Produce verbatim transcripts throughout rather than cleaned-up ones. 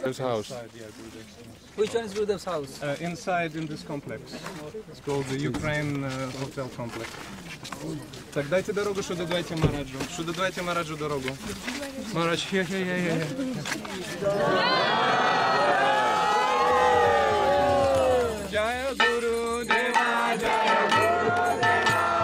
His house. Which one is Gurudev's house? Uh, inside in this complex. It's called the Ukraine uh, Hotel Complex. Так, дайте дорогу, сюда дайте Мараджу. Сюда дайте Мараджу дорогу. Марадж, хе-хе-хе-хе. Jaya Guru Deva, Jaya Guru Deva.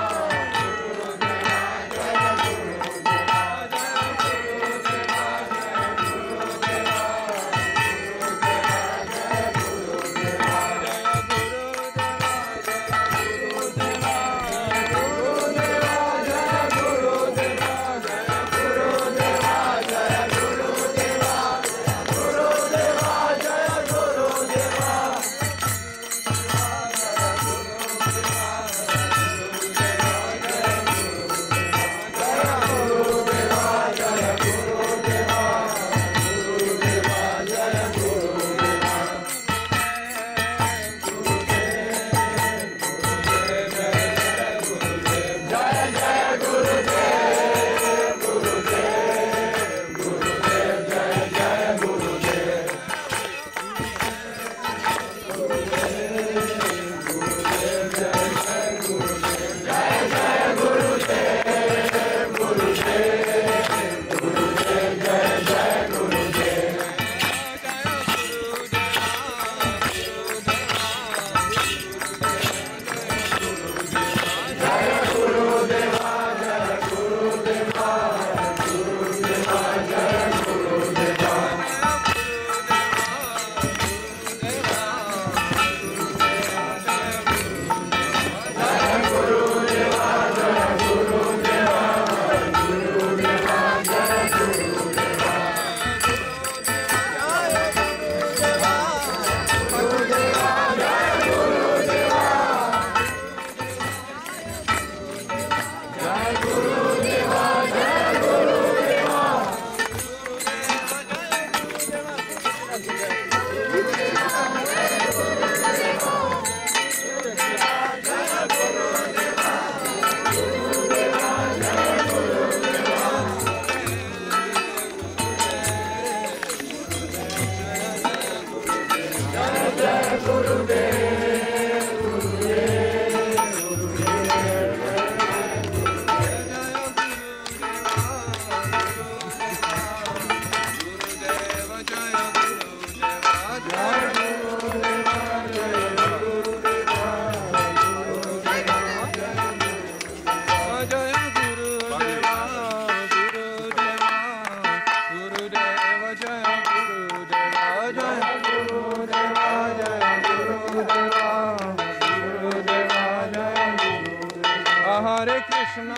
Hare Krishna,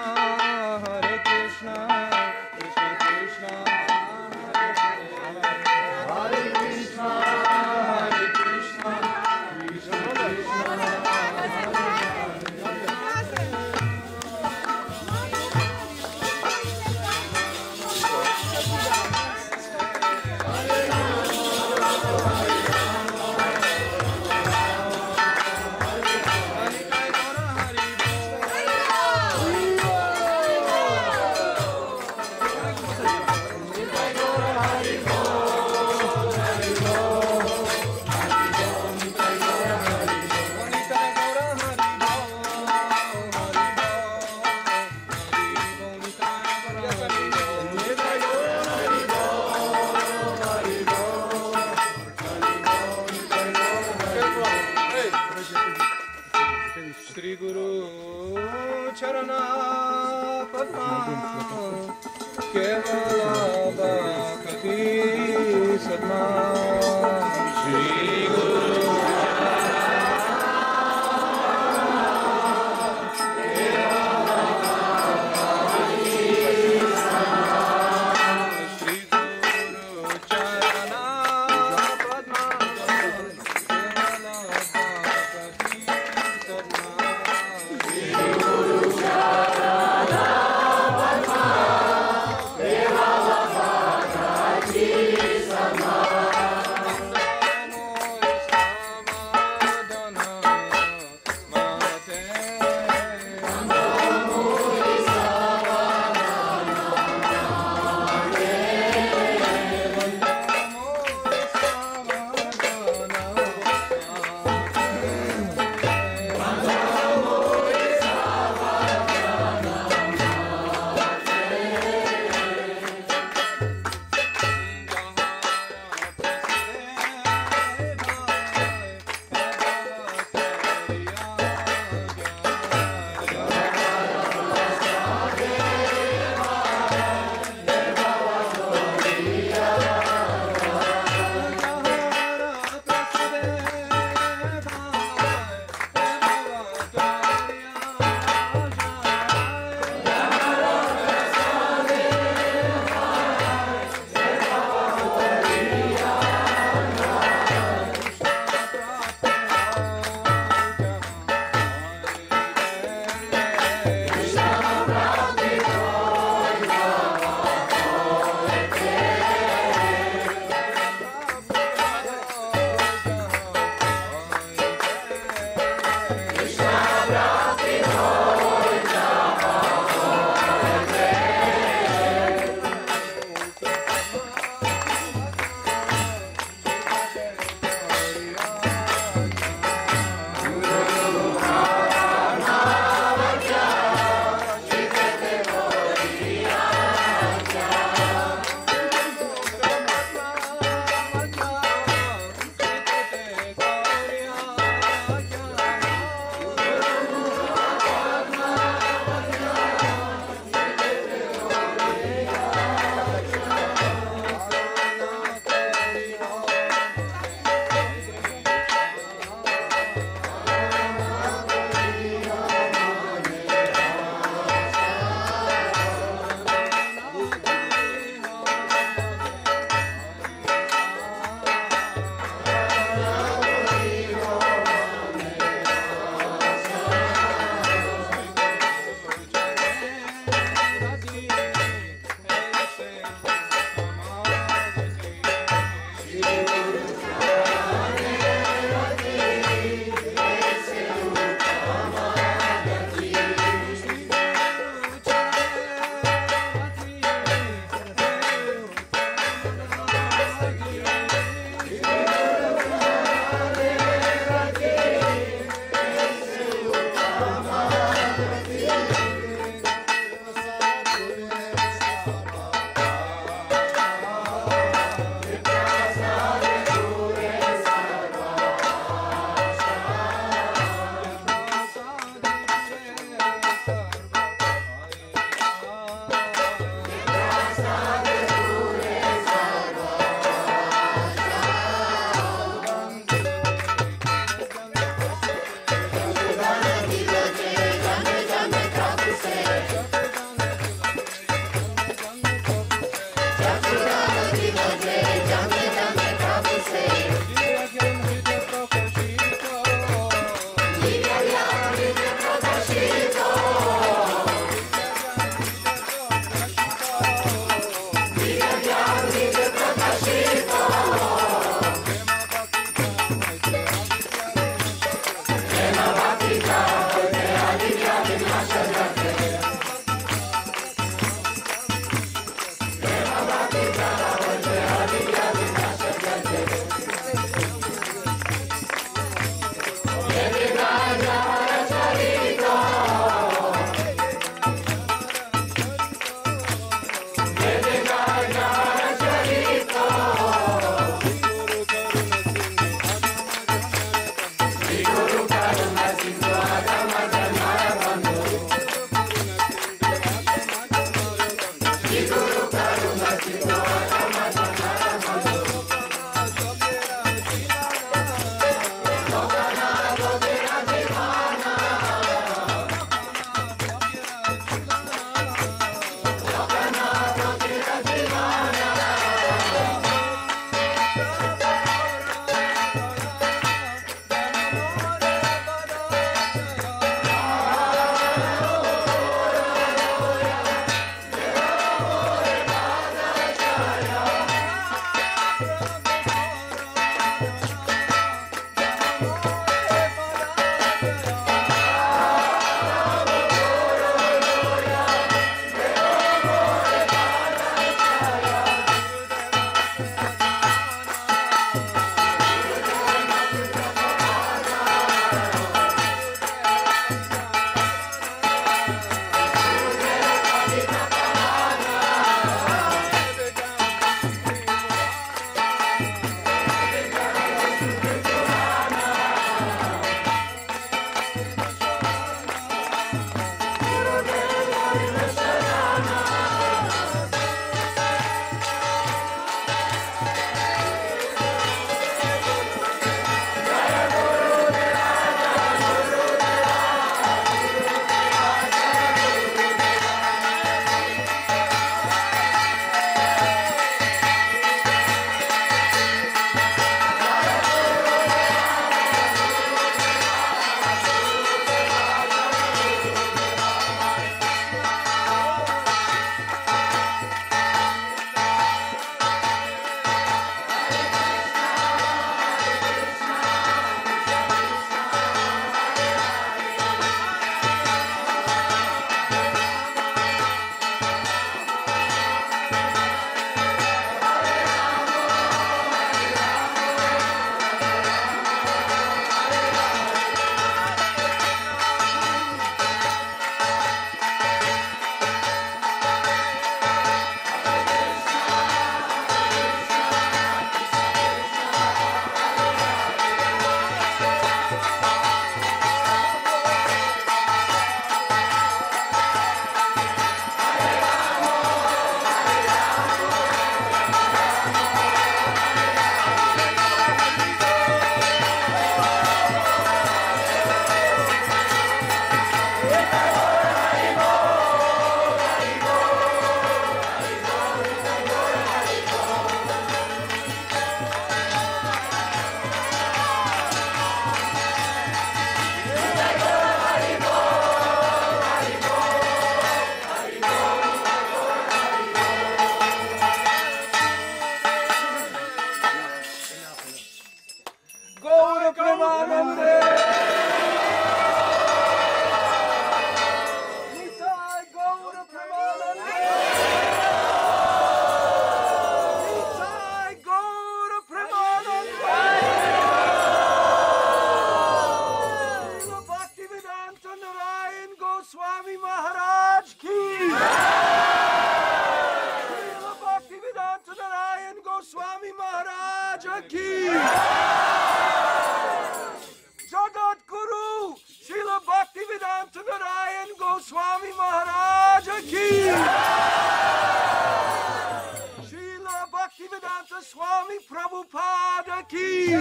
Hare Krishna, Krishna Krishna, Hare Krishna, Hare Krishna, Krishna Krishna. Shri Guru Charana Padma Kevala Bhakti Sadma Shri Guru Deva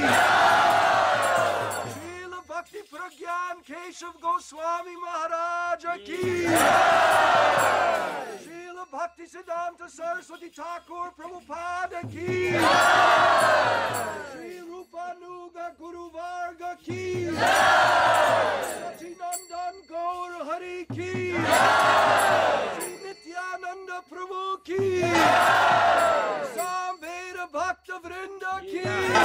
Srila Bhakti Pragyan Keshav Goswami Maharaja ki. Srila Bhakti Siddhanta Saraswati Thakur Prabhupada ki. Sri Rupanuga Guru Varga ki. Satinandan Gaur Hari ki. Sri Nityananda Prabhu ki. Samveda Bhakta Vrinda ki.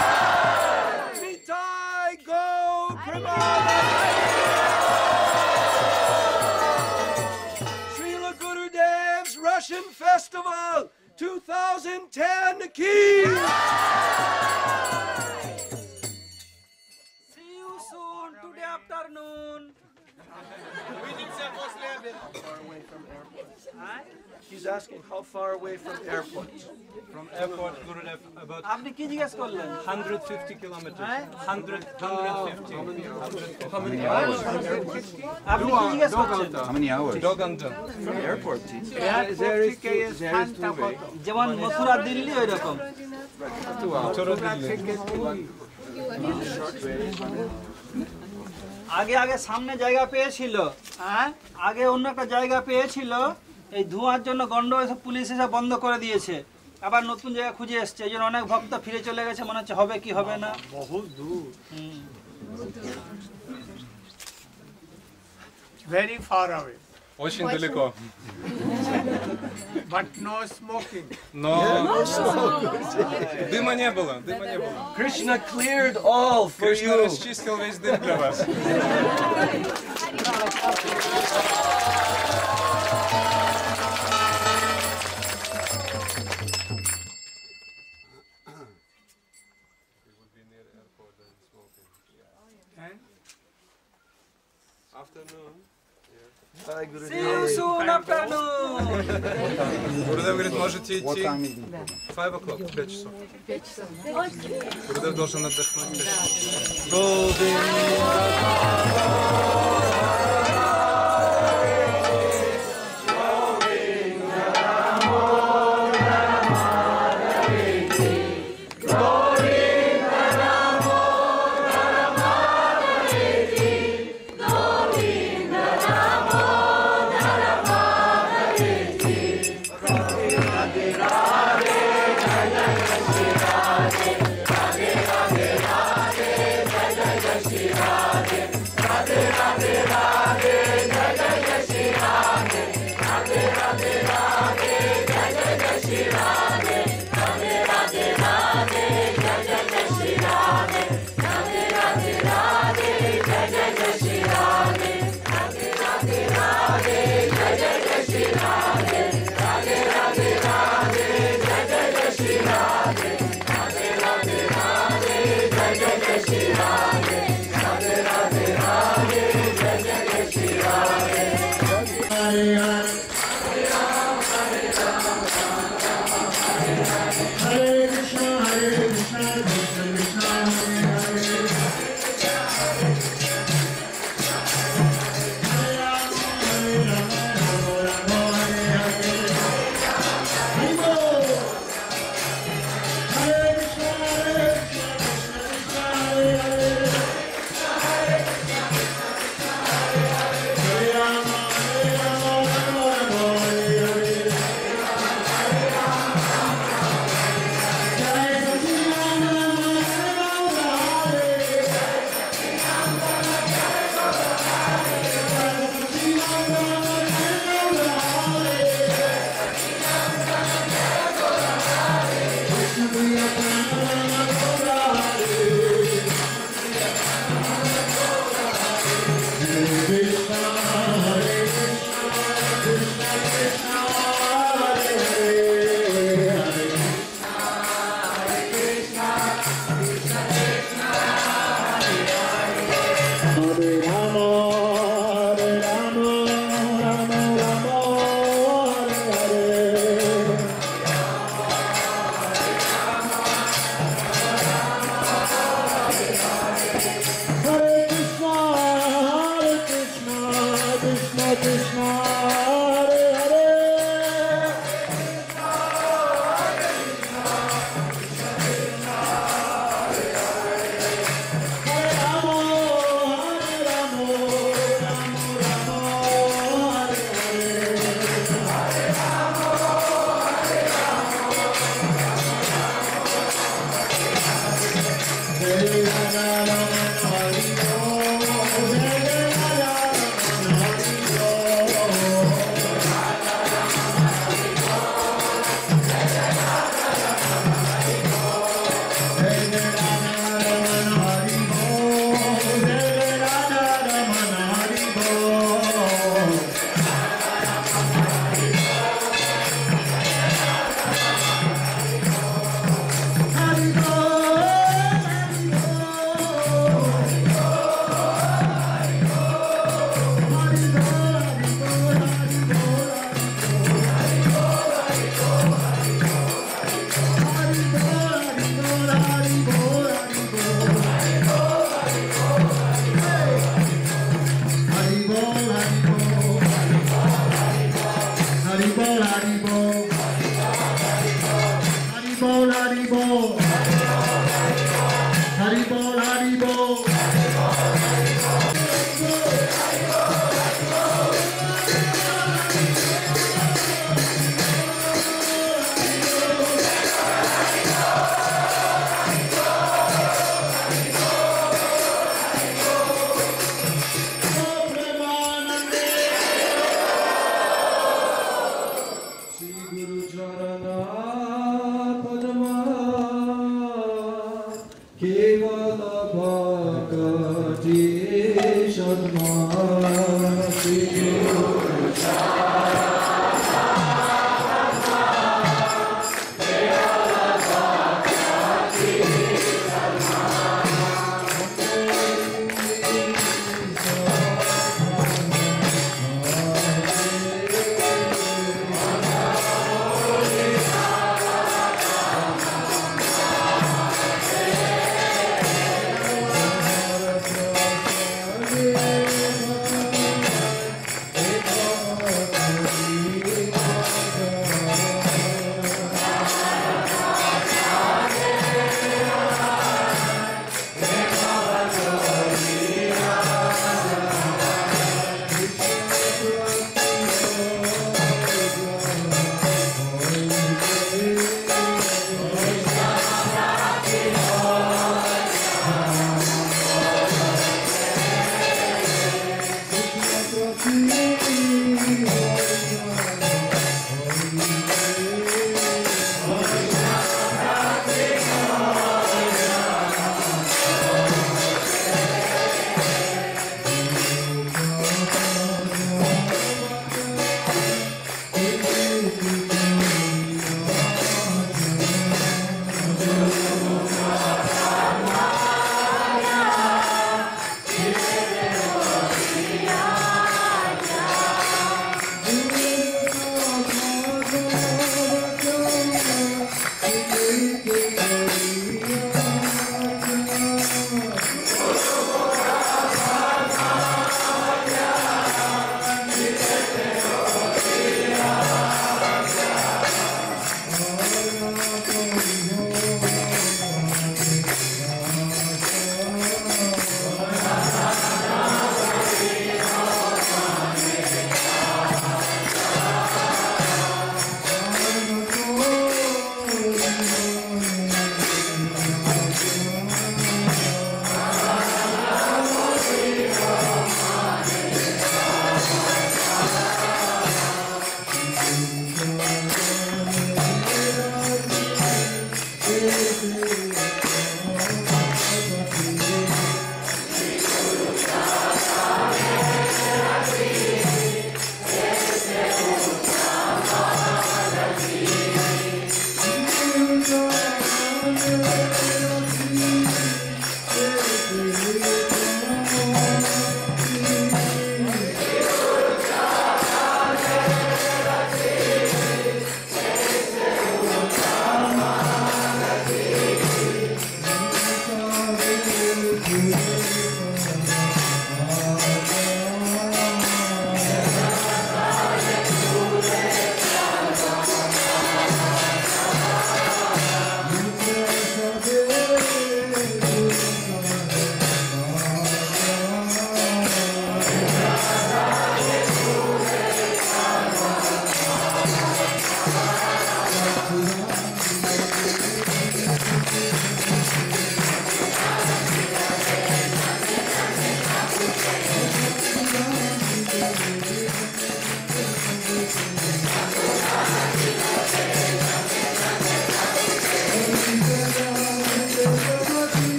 Nitai Gaur Pramana. Srila Gurudev's Russian Festival twenty ten ki. See you soon today afternoon. He's asking how far away from airport. From airport, Gurudev, about আপনি কি জিজ্ঞেস করলেন? one hundred fifty kilometers. Huh? one hundred, one hundred fifty. How many hours? আপনি কি জিজ্ঞেস করছেন? How many hours? Doganjan. From airport. There is there is two way. যেমন মথুরা দিল্লি ওই রকম। Choro Delhi. আগে আগে সামনে জায়গা পেয়েছিল, হ্যাঁ আগে অন্য একটা জায়গা পেয়েছিল, এই ধোঁয়ার জন্য গন্ড এসে পুলিশ এসে বন্ধ করে দিয়েছে, আবার নতুন জায়গা খুঁজে এসছে, এই জন্য অনেক ভক্ত ফিরে চলে গেছে, মনে হচ্ছে হবে কি হবে না। বহুত দূর। হুম। Very far away. Очень далеко. But no smoking. Но дыма не было, дыма не было. Krishna cleared all for Кришна you. расчистил весь дым для вас. Afternoon. Hi, See Gurudev. you soon afternoon. Гурудев говорит, можете What идти. time is it? Five o'clock, пять часов. Гурудев должен отдохнуть. пять часов. Radhe Radhe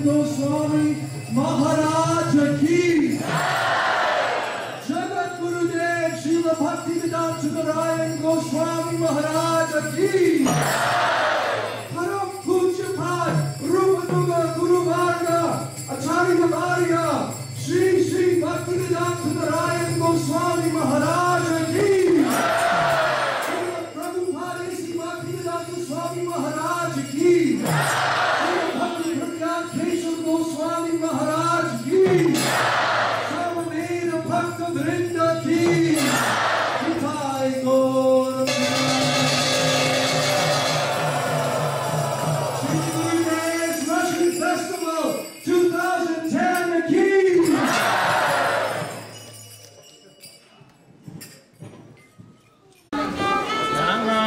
Goswami Maharaj ki Jagat Gurudev Srila Bhaktivedanta Sundarayan Goswami Maharaj ki Param Puja Pad Rupanuga Guru Varga Acharya Varga Shri Shri Bhaktivedanta Sundarayan Goswami Maharaj ki Prabhupada Sri Bhaktivedanta Swami Maharaj ki Goswami Maharaj ki Samaveda Bhakta Vrinda ki Nitai Gaur Shri Gurudev's Russian Festival twenty ten ki Namo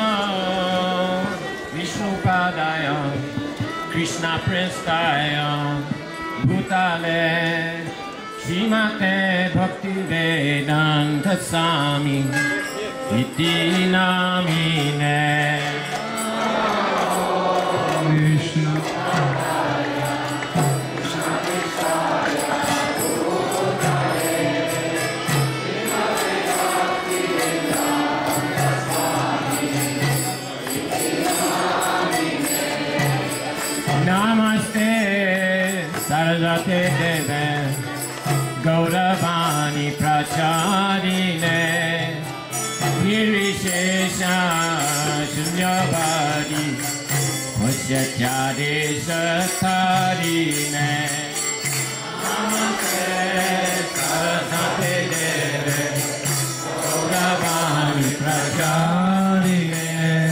Vishnupadaya Krishna Prestaya Bhutale Srimate Bhaktivedanta Swami Iti Namine Vishnu Namaste Saraswate Deve Gauravani Pracharine Nirvishesha Shunyavadi Vasyatyade Satharine Namaste Saraswate Deve Gauravani Pracharine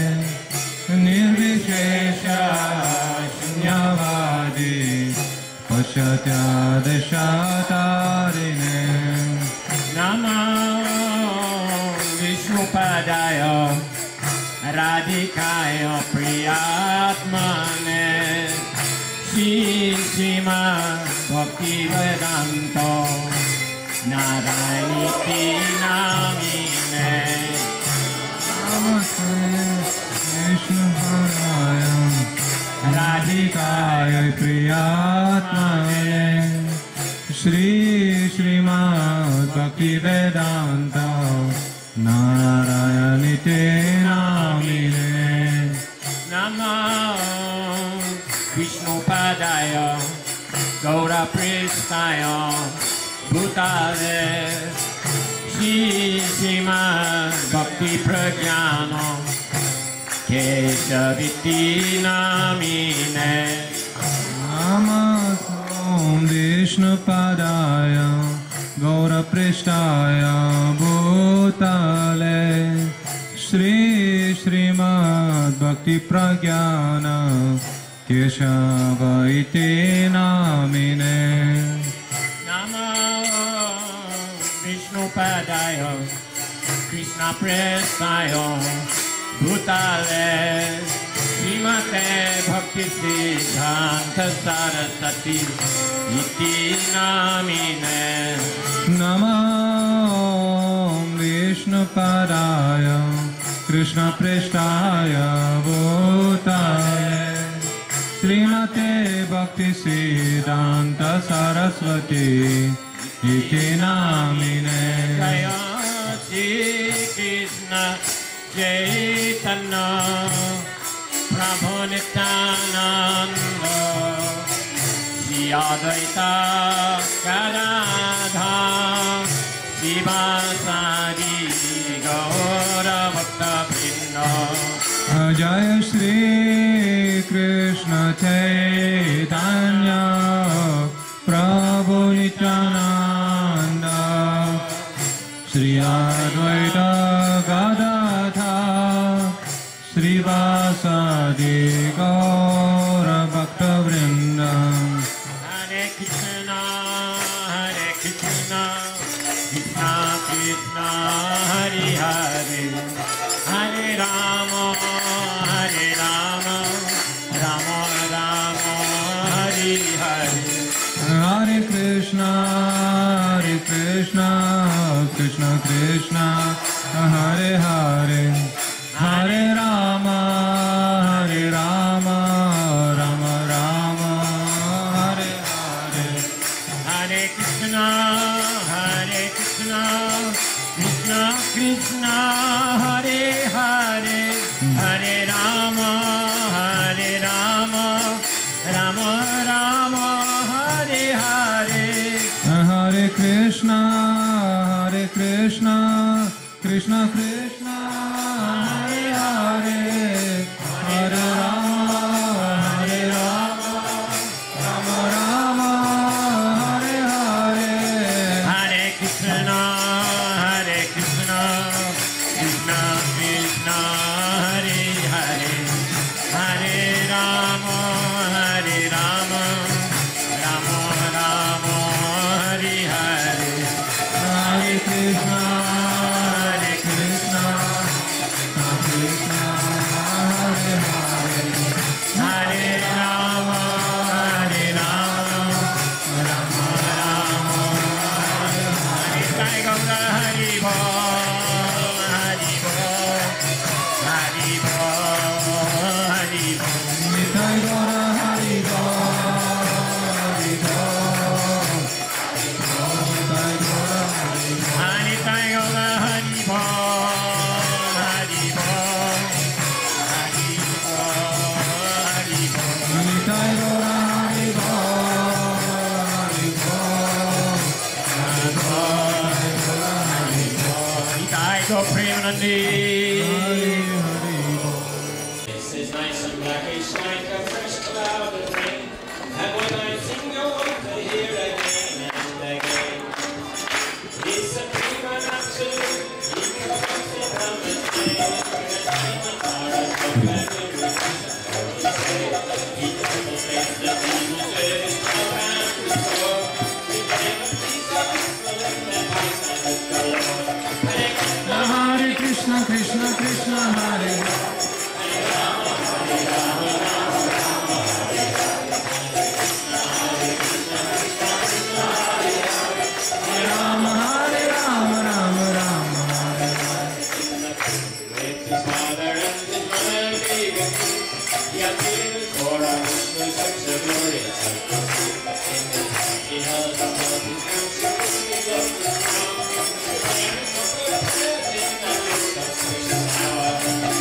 Nirvishesha Shunyavadi Pashatyadashatarine Namo Vishnupadaya Radhikaya Priyatmane Shri Srimad Bhaktivedanta Narayaniti Namine Namaste Vishnupadaya Radhikaya Priyatmane Shri Srimad Bhaktivedanta Narayanite Namine Namo Vishnupadaya Gaura Prestaya Bhutale Shri Srimad Bhakti Pragyana Keshaviti Namine Namaste Vishnupadaya Gaura Prestaya Bhutale Shri Srimad Bhakti Pragyana Keshaviti Namine Namo Vishnupadaya Krishna Prestaya Bhutale Srimate Bhakti Siddhanta Saraswati Iti Namine Namo Vishnupadaya Krishna Prestaya Bhutale Srimate Bhakti Siddhanta Saraswati Iti Namine Jaya Shri Krishna Chaitanya Prabhu Nityananda Shri Advaita Gadadhar Srivasadi Gaura Bhakta Vrinda Jaya Shri Krishna Chaitanya Prabhu Nityananda Shri Advaita Gadadhar Srivasadi Gaura Bhakta Vrinda Hare Krishna Hare Krishna Krishna Krishna Hare Hare Hare Rama Hare Rama Rama Rama Hare Hare Hare Krishna Hare Krishna Krishna Krishna Hare Hare Hare Rama Hare Rama Rama Rama Hare Hare Krishna, Hare Krishna, Krishna Krishna, Hare Hare, Hare Rama, Hare Rama, Rama Rama, Hare Hare. Hare Krishna, Hare Krishna, Krishna Krishna, Hare Hare, Hare Rama, Hare Rama, Rama Rama, Hare Hare. Hare Krishna, Hare Krishna, Krishna Krishna, Hare Hare, Hare Rama, Hare Rama, Rama Rama, Hare Hare. Hare Krishna, Hare Krishna, Krishna Hare Hare, Hare Rama, Hare Rama, Rama Rama, Hare Hare. Jai Gaura Hari Bol, Hari Bol, Hari Bol, Hari Bol. Nitai Gaura Hari Bol, Hari Bol, Nitai Gaura Hari Bol. Hari Jai Gaura Hari Bol, Hari Bol, Hari Bol, Hari Bol. Nitai Gaura Hari Bol, Hari Bol, Hari Bol, Jai Gaura Premanandi. Hari Bol. This is nice and blackish like a fresh cloud of rain. And when I sing, I want to hear again and again. It's a dream and absolute. It comes in from the day. And I'm a part of the family. It almost makes the people say, "Come and go." It never sees a whistle in the eyes and the Lord. Hare Krishna, Krishna Krishna, Hare Rama, Hare Rama, Rama Rama, Hare Hare. With his father and his mother gave him food. He appeared for a Vishnu, such a glorious sight. In his hand he held up all his counsel, he loved his mom. The parents of good said in the midst of precious hour.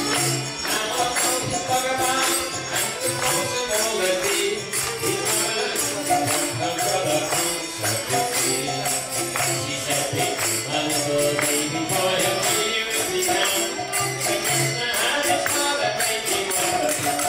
Now although his Bhagavan and the cause of all the be, his mother and her brother answered to see. She said, "Take a little baby boy and here is his hand." So Krishna and his mother making love of his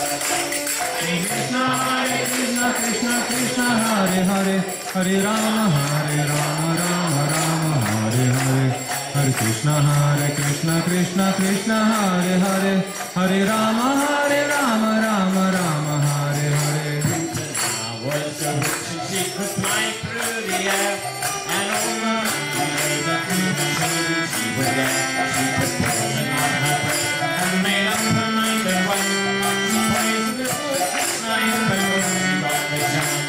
Krishna, Hare Krishna, Krishna Krishna, Hare Hare, Hare Rama, Hare Rama, Rama Rama, Hare Hare. Hare Krishna, Hare Krishna, Krishna Krishna, Hare Hare, Hare Rama, Hare Rama, Rama Rama, Hare Hare. Now was a witch and she could fly through the air, and over the days of the sun she was there. She could pull it on her breast and made up her mind at once. She praised the good Krishna in before she got the chance.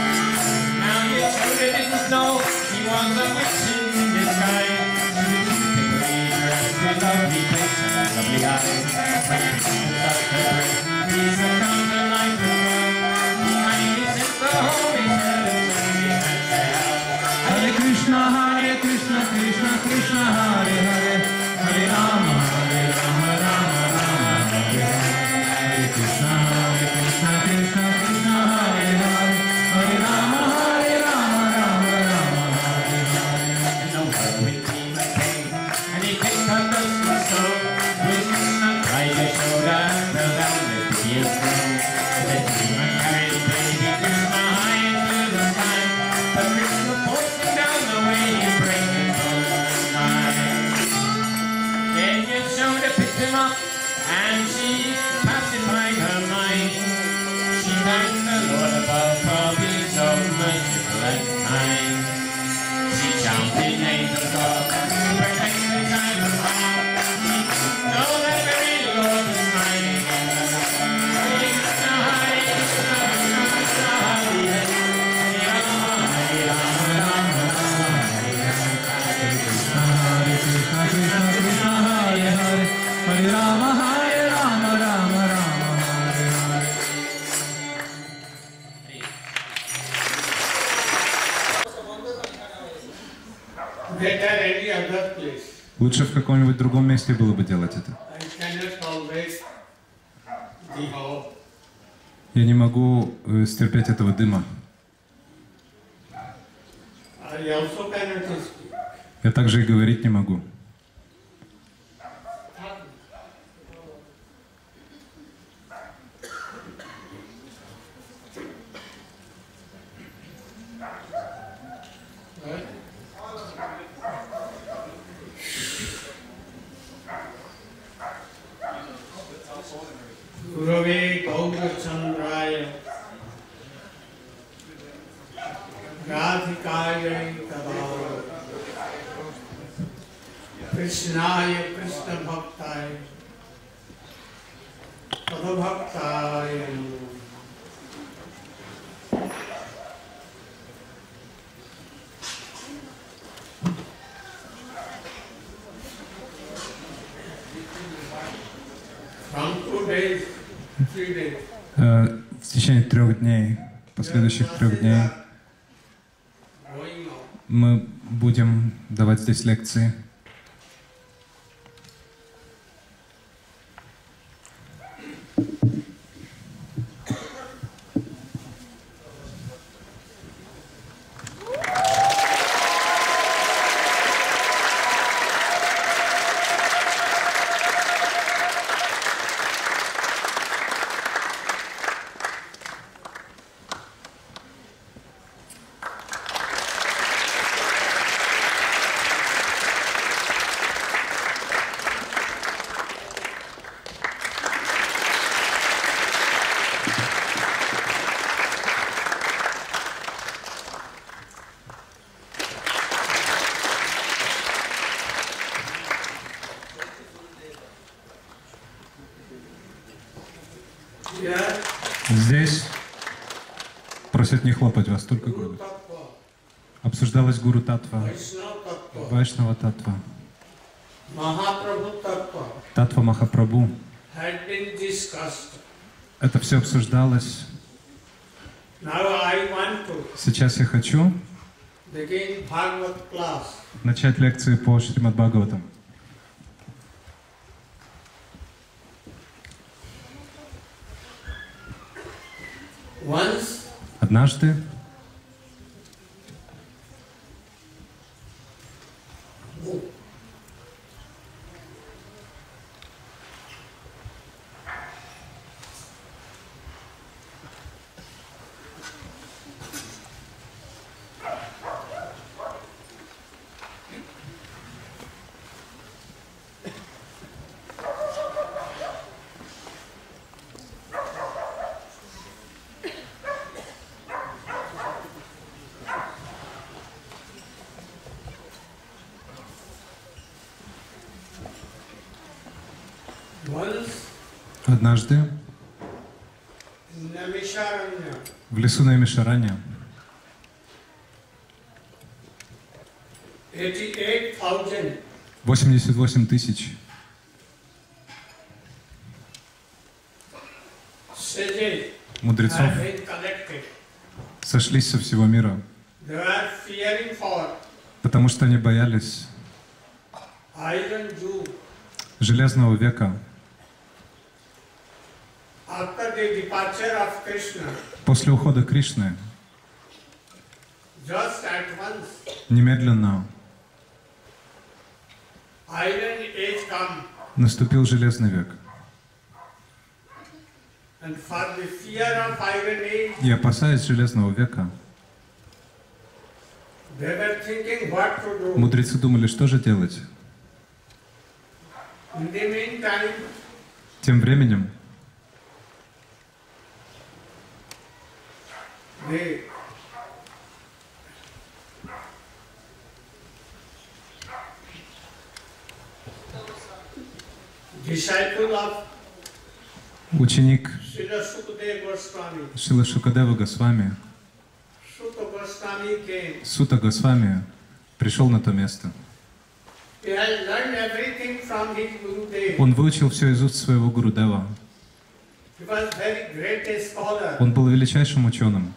Now you children didn't know she was a witch in disguise. She was typically dressed with lovely face and lovely eyes. When she was out her breast, he's a kind of like the world. Behind it sits the holy shadow, singing and say, Hare Krishna, Hare Krishna, Krishna Krishna, Hare Hare, Hare Rama, Hare Rama, Rama Rama, Hare Hare. Hare Krishna, Hare Krishna, Krishna Krishna, Hare Hare, Hare Rama, Hare Rama, Rama Rama, Hare Hare. and the whirlwind came and came, and he picked up the stone. Krishna cried his shoulder and fell down with tears flow. The demon carried baby Krishna high into the sky, but Krishna forced him down the way you bring him from the sky. better any other place. Лучше в каком-нибудь другом месте было бы делать это. I cannot tolerate the hall. Я не могу э, стерпеть этого дыма. I also cannot speak. Я также и говорить не могу. Gurave Gaurachandraya Radhikaya Tadava Krishnaya Krishna Bhaktaya Tadabhaktaya Namo. From two days, three days. Э, в течение трех дней, последующих трех дней, Going on. мы будем давать здесь лекции. Here, Здесь просят не хлопать вас, только грудь. Tattva, Обсуждалась Гуру Татва, Vaishnava Tattva, Вайшнава Татва, Mahaprabhu Tattva Татва Махапрабху. had been discussed. Это все обсуждалось. Now I want to Сейчас я хочу begin Bhagavad class. начать лекции по Шримад Бхагаватам. Once Однажды Once Однажды in Namisharanya, в лесу Наймишаране eighty-eight thousand восемьдесят восемь тысяч sages мудрецов had been collected. сошлись со всего мира, They were fearing for потому что они боялись Iron Jew. Железного века. After the departure of Krishna, После ухода Кришны just at once, немедленно Iron Age come, наступил Железный век. and for the fear of Iron Age, И опасаясь Железного века, they were thinking what to do. мудрецы думали, что же делать. In the meantime, Тем временем the disciple of ученик Srila Sukadeva Goswami, Шрила Шукадева Госвами, Sutta Goswami came. Сута Госвами, пришел на то место. He had learned everything from his Gurudev. Он выучил все из уст своего Гурудева. He was very great a scholar. Он был величайшим ученым.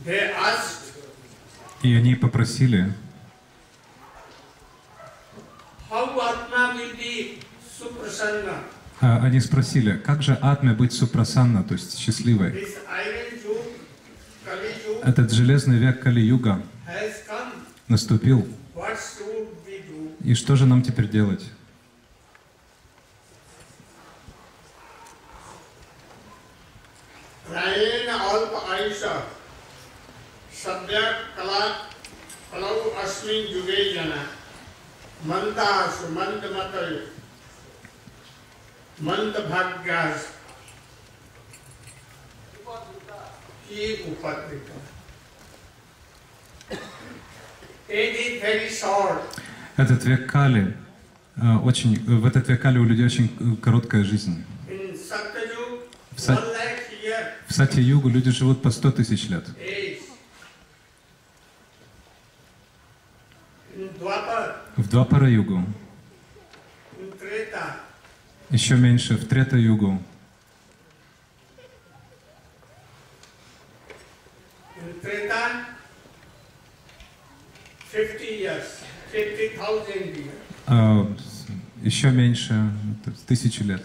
they asked, И они попросили, how Atma will be Suprasanna? а, они спросили, как же атме быть супрасанна, то есть счастливой? This iron Yug, Kali Yug, Этот железный век Кали-юга has come. наступил. What should we do? И что же нам теперь делать? Prayena alpa aisha, sabya kala kalau asmin yuge jana, manda sumand matai, mand bhagyas, ki upadrika. It is very short. Этот век Кали, а, очень, в этот век Кали у людей очень э, короткая жизнь. In Satyayug, В Сат- one lakh year В Сатья-югу люди живут по сто тысяч лет. age. In Dwapar, В Двапара-югу in Treta, еще меньше, в Трета-югу, in Treta, fifty years, fifty thousand years. а, еще меньше, т- тысячи лет.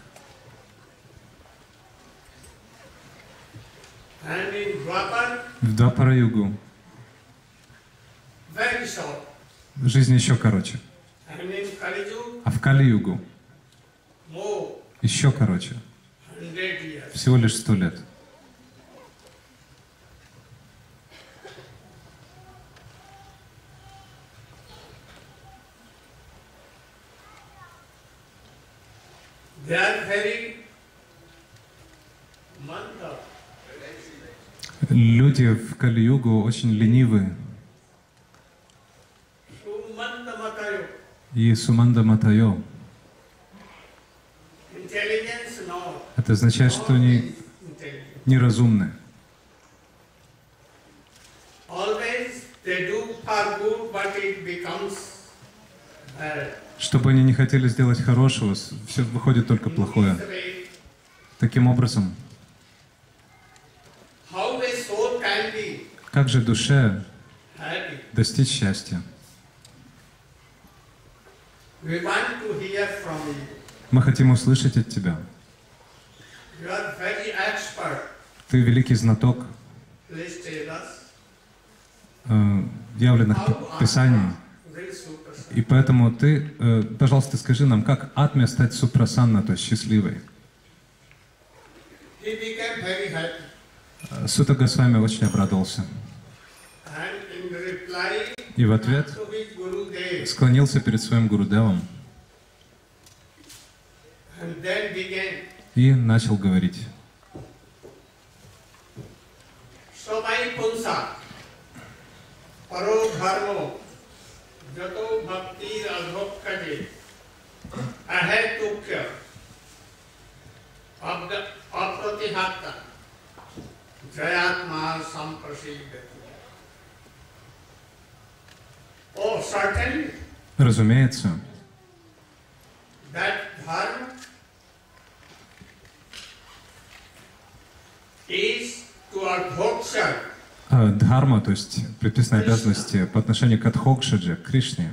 And in Dwapar, В Двапара-югу very short. жизнь еще короче. And in Kaliju, А в Кали-югу more, еще короче, hundred years. всего лишь сто лет. They are very manda. Люди в Кали-югу очень ленивы. Sumanda Matayo. И Суманда Матайо. Intelligence, no. Это означает, что они Intelligence. неразумны. Always they do for good, but it becomes bad. Что бы они не хотели сделать хорошего, все выходит только плохое. This way, Таким образом, how a soul can be как же душе happy? достичь счастья? We want to hear from you. Мы хотим услышать от тебя. You are very expert. Ты великий знаток Please tell us э, явленных how писаний. Atma will supersede. И поэтому ты, э, пожалуйста, скажи нам, как атме стать супрасанна, то есть счастливой? He became very happy. Э, Сута Госвами очень обрадовался. And in reply И в ответ to his Gurudev, склонился перед своим Гурудевом and then began. и начал говорить. Sabai Punsa, Paro Dharmo, Jato Bhakti Adhokkaje, Ahetukya, Apratihata, Jayatma Samprasidati. Oh, certainly, Разумеется, that dharma is to adhoksha. э, дхарма, то есть предписанные обязанности по отношению к Адхокшадже, к Кришне.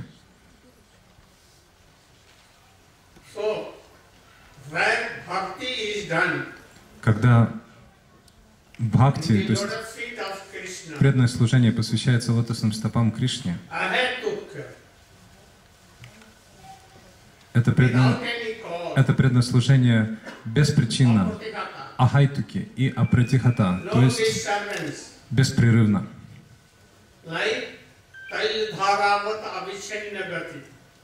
So, where bhakti is done, Когда in бхакти, the то есть lotus feet of Krishna, преданное служение посвящается лотосным стопам Кришне, ahetukya, это преданное, without any cause, это преданное служение беспричинно, apratihata, ахайтуки и апратихата, то no есть disturbance, беспрерывно. like tail dharavat avishanna gati.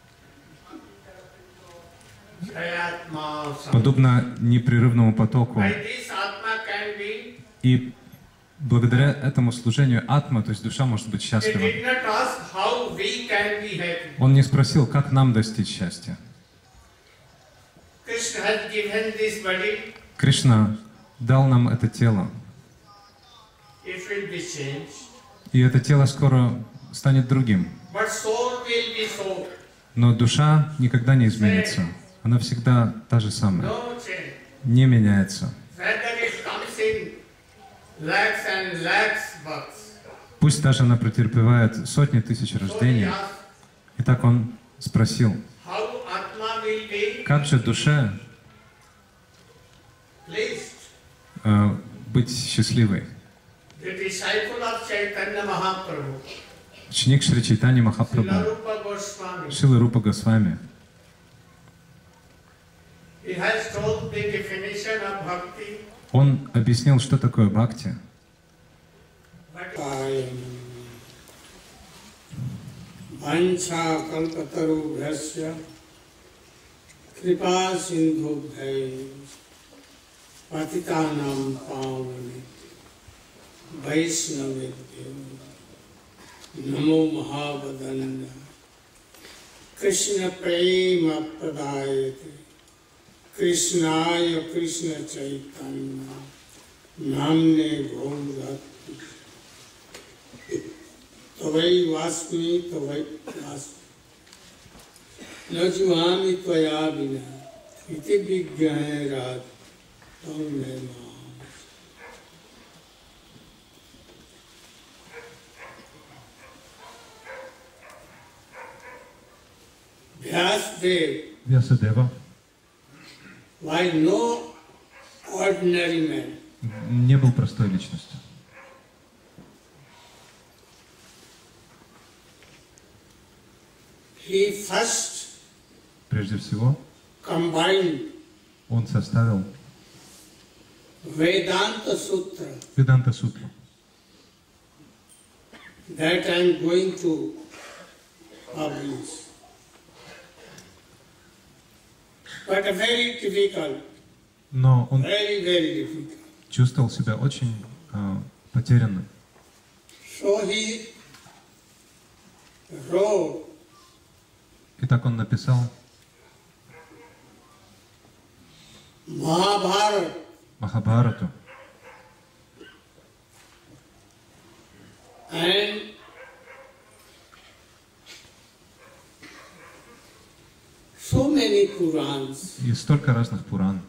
Jayatma sam. Подобно непрерывному потоку. By this atma can be, И благодаря этому служению атма, то есть душа может быть they счастлива. did not ask how we can be happy. Он не спросил, как нам достичь счастья. Krishna has given this body, Кришна дал нам это тело. it will be changed. И это тело скоро станет другим. But soul will be soul. Но душа никогда не изменится. Она всегда та же самая. No change. Не меняется. Whether it comes in lakhs and lakhs births. Пусть даже она претерпевает сотни тысяч рождений. И так он спросил, How Atma will be как же душе pleased? э, быть счастливой? The disciple of Chaitanya Mahaprabhu, Ученик Шри Чайтаньи Srila Махапрабху, Rupa Goswami, Шрила Рупа Госвами, he has told the definition of bhakti. он объяснил, что такое бхакти. Vancha kalpataru bhyasya kripa sindhu bhai patitanam pavani vaishnavibhyo namo mahavadanda Krishna prema pradayate Krishnaya Krishna Chaitanya namne gaurat Tavai vasmi, tavai vasmi. Najuhami tvaya bina, iti vigyahe rad, tam me maam. Vyasadeva, Вьясадева why no ordinary man? не был простой личностью. He first Прежде всего, combined он составил Vedanta Sutra Веданта Сутру. that I am going to publish. But very difficult, Но он very, very difficult. чувствовал себя очень э, потерянным. So he wrote И так он написал Mahabharata Махабхарату and so many Purans. и столько разных Пуран.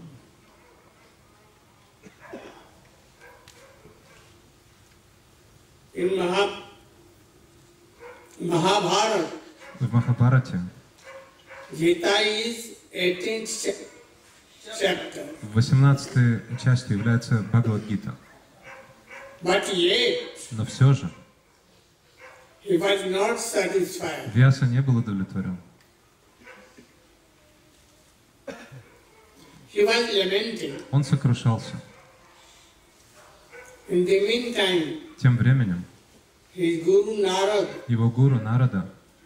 In Maha, Mahabharata, В Махабхарате, Gita is eighteenth cha- chapter. восемнадцатой частью является Бхагавад-гита. But yet, Но все же he was not satisfied. Вьяса не был удовлетворен. He was lamenting. Он сокрушался. In the meantime, Тем временем his Guru Narad его гуру Нарада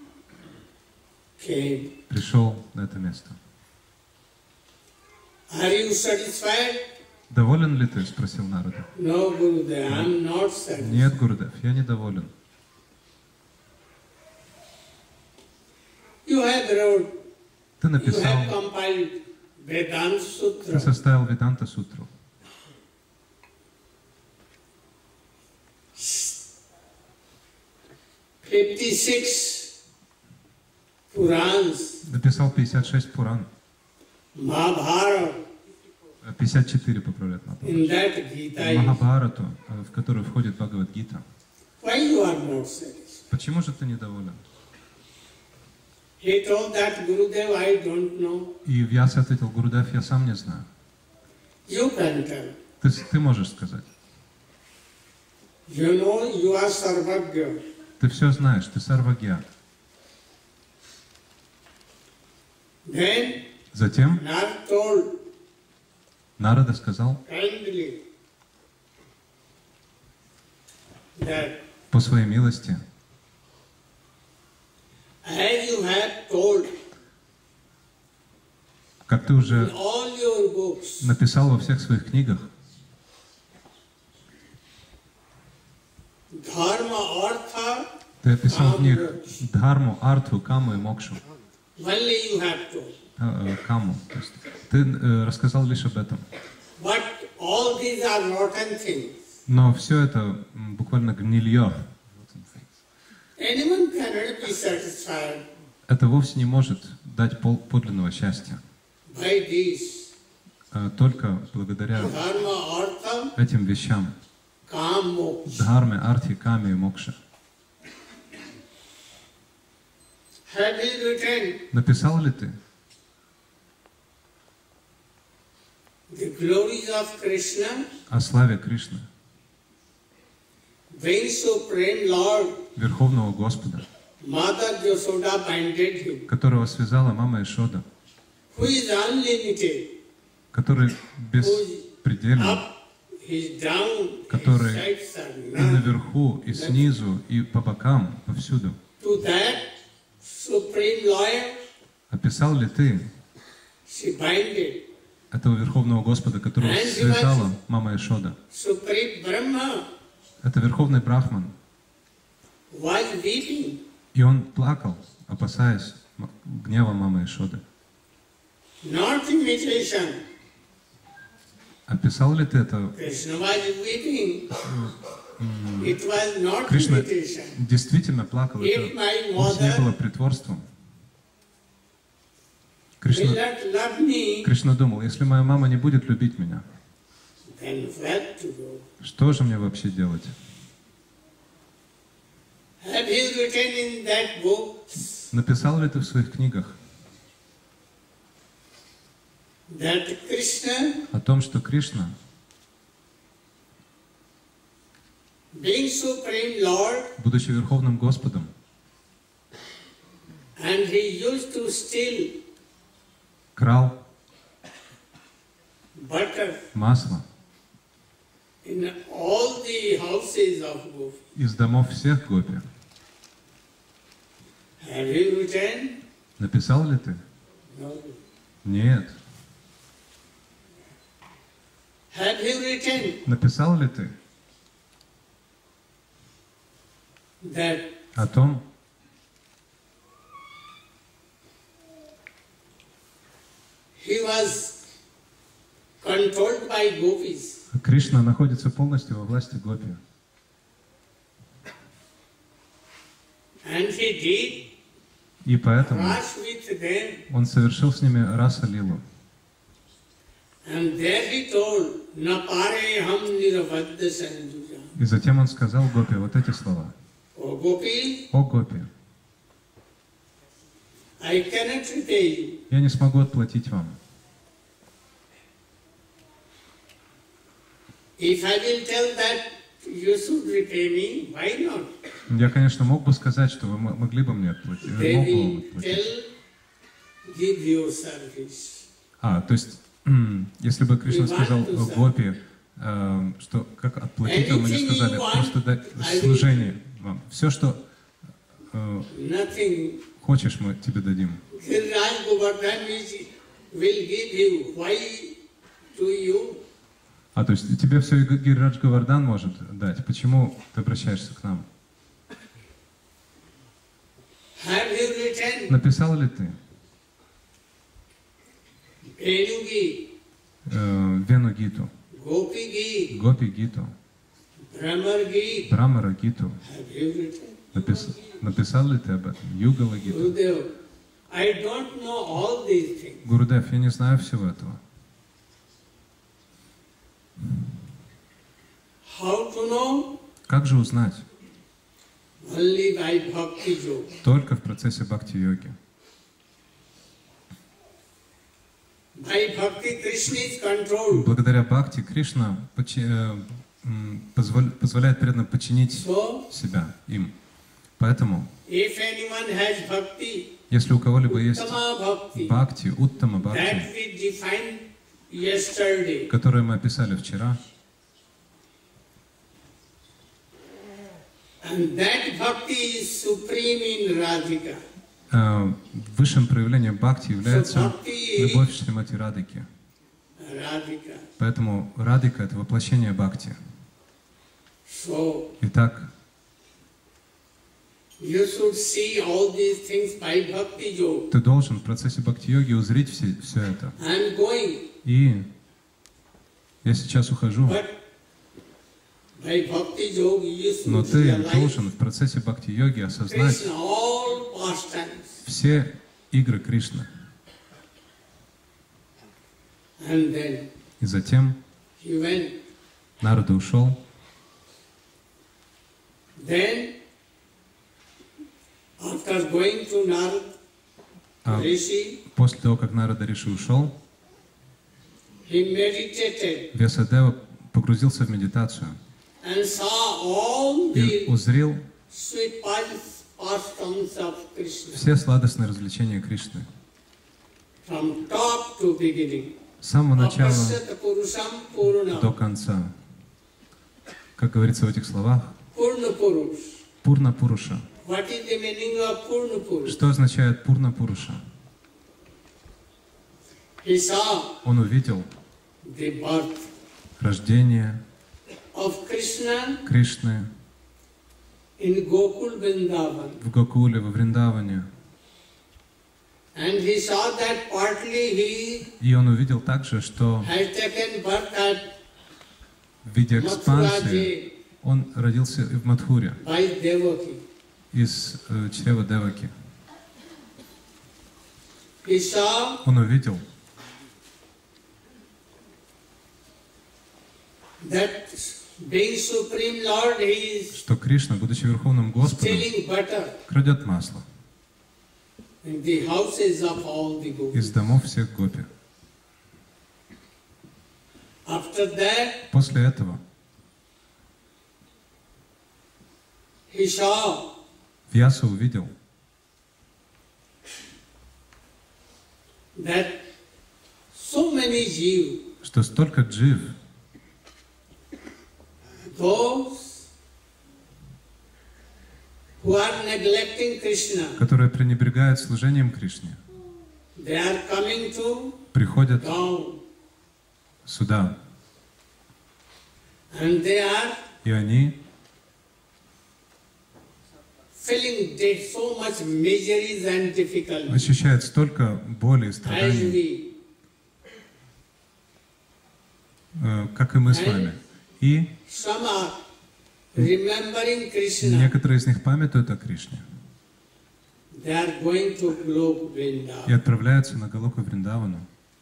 came. пришел на это место. Are you satisfied? «Доволен ли ты?» — спросил Нарада. No, Gurudev, I am not satisfied. «Нет, Гурудев, я недоволен. You have wrote, Ты you написал, have compiled Vedanta ты Sutra. составил Веданта Сутру. fifty-six Purans, Написал пятьдесят шесть Пуран. Mahabharata, пятьдесят четыре, поправляет Мапа. in that Gita is. Махабхарату, э, в которую входит Бхагавад-гита. Why you are not satisfied? Почему же ты недоволен? He told that Gurudev, I don't know. И Вьяса ответил: Гурудев, я сам не знаю. You can tell. Ты, с- ты можешь сказать. You know you are Sarvagya. Ты все знаешь, ты Сарвагья. Then Затем Narad told Нарада сказал kindly that по своей милости: as you have told как ты in уже all your books, написал во всех своих книгах, Dharma, Artha, ты описал в них Дхарму, Артху, Каму и Мокшу. only you have told. Э, э, Каму. То есть ты э, рассказал лишь об этом. But all these are rotten things. Но все это м, буквально гнилье. Anyone cannot be satisfied Это вовсе не может дать пол- подлинного счастья. by these. Э, Только благодаря Dharma, Artha, этим вещам. Kam Moksha. Дхарме, Арти, Ками и Мокша. Have you written Написал ли ты the glories of Krishna, о славе Кришны, being Supreme Lord, Верховного Господа, Mother Yashoda binded him, которого связала мама Ишода, who is unlimited, который who is беспредельный, up, he is down, his который sides are и none. наверху, и снизу, и по бокам, повсюду. To that Supreme Lord, Описал ли ты she binded. этого Верховного Господа, которого связала мама Ишода? Supreme Brahma Это Верховный Брахман. was weeping. И он плакал, опасаясь м- гнева мамы Ишоды. Not imitation. Описал ли ты это? Krishna was weeping. It was not Кришна imitation. действительно плакал. If Это my вовсе не было mother притворством. will Кришна, not love me, Кришна думал, если моя мама не будет любить меня, then where to go? что же мне вообще делать? Have you written in that book Написал ли ты в своих книгах that Krishna, о том, что Кришна, being Supreme Lord, будучи Верховным Господом, and he used to steal крал butter масло in all the houses of Gopi? из домов всех гопи? Have you written? Написал ли ты? No. Нет. Have you written Написал ли ты that о том, he was controlled by gopis? Кришна находится полностью во власти гопи? And he did И поэтому rush with them. он совершил с ними раса лилу. And there he told, Napare ham nirabadda sanjuja. И затем он сказал гопи вот эти слова. O Gopi, О гопи, I cannot repay you. я не смогу отплатить вам. If I will tell that you should repay me, why not? Я, конечно, мог бы сказать, что вы м- могли бы мне отплатить. They Мог бы вам will отплатить. tell, give your service. А, то есть, м, если бы Кришна сказал о гопи, э, что как отплатить вам, они сказали, просто дать служение вам. Все, что э, Nothing. хочешь, мы тебе дадим. Giriraj Govardhan is- will give you. Why to you? А, то есть тебе все и Гирирадж Говардан может дать. Почему ты обращаешься к нам? Have you written Написал ли ты Venugi, э, Вену Гиту, Gopi Gi, Гопи Гиту, Brahmar Gi? Брамара Гиту? Have you written? Напис... Написал ли ты об этом? Югала Гиту? Gurudev, I don't know all these things. Гурудев, я не знаю всего этого. How to know? Как же узнать? Only by bhakti yoga. Только в процессе бхакти-йоги. By bhakti, Krishna is controlled. Благодаря бхакти Кришна почи- э, м, позволь- позволяет преданным подчинить So, себя им. Поэтому, if anyone has bhakti, если у кого-либо есть Uttama bhakti, бхакти, уттама that бхакти, we defined yesterday, которое мы описали вчера, and that bhakti is supreme in Radhika. э, высшим проявлением бхакти является So bhakti любовь Шримати Радхики. Radhika. Поэтому Радхика — это воплощение бхакти. So, Итак, you should see all these things by bhakti yoga. ты должен в процессе бхакти-йоги узреть все, все это. I am going, И я сейчас ухожу, but by bhakti yoga you но should ты realize должен в процессе бхакти-йоги осознать Krishna, all pastimes. все игры Кришны. And then И затем he went. Нарада ушел, Then, after going to Narad А Rishi, после того, как Нарада Риши ушел, he meditated Вьясадева погрузился в медитацию and saw all и the узрел sweet pastimes of Krishna все сладостные развлечения Кришны. from top to beginning. С самого начала Apashyata Purusham Purna. до конца. Как говорится в этих словах, Purna Purush. Пурна Пуруша. What is the meaning of Purna Purush? Что означает Пурна Пуруша? He saw Он увидел the birth рождение of Krishna Кришны in Gokul Vrindavan. в Гокуле, во Вриндаване. And he saw that partly he И он увидел также, что had taken birth at в виде экспансии Mathura он родился и в Мадхуре, by Devaki. из э, чрева Деваки. He saw Он увидел, that being Supreme Lord, he is что Кришна, будучи Верховным Господом, stealing butter крадет масло in the houses of all the из gopis. домов всех гопи. After that, После этого he saw Вьяса увидел, that so many Jews, что столько джив, those who are neglecting Krishna, которые пренебрегают служением Кришне, they are coming to приходят down сюда, and they are и они feeling de- so much miseries and difficulties ощущают столько боли и as страданий, we. э, как и мы с вами. И Some are remembering Krishna. некоторые из них памятуют о Кришне They are going to Golok и Vrindavan. отправляются на Галоку Вриндавану.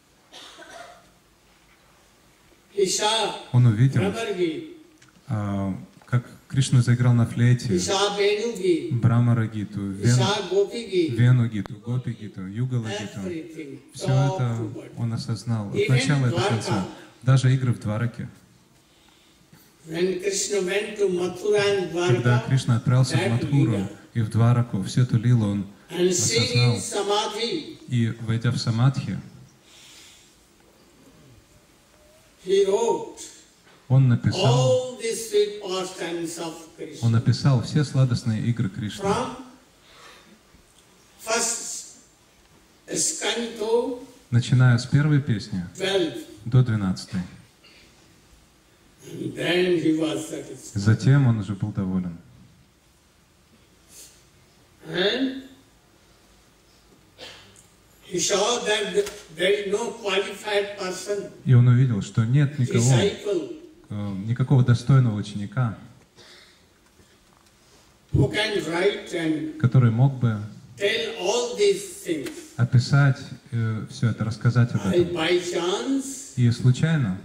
He saw Он увидел, Brahmargi, а, как Кришна заиграл на he флейте saw Venugi, Брамара Гиту, he Вен, saw Gopi-gi, Вену Гиту, Гопи Гиту, Югала Гиту. everything. Все Top это to bottom. он осознал от Even начала и до Dwarka. конца. Даже игры в Двараке. When Krishna went to Mathura and Когда Dwarka Кришна отправился в that Мадхуру Lila, и в Двараку, всю эту лилу он and seeing in осознал. Samadhi, И, войдя в самадхи, he wrote он написал, all the sweet pastimes of Krishna. он написал все сладостные игры Кришны. From first scanto Начиная с первой песни twelve, до двенадцатой. and then he was satisfied. Затем он уже был доволен. And he saw that there is no qualified person, И он увидел, что нет никого, disciple, э, никакого достойного ученика, who can write and который мог бы tell all these things. описать э, все это, рассказать об I, этом. by chance, И случайно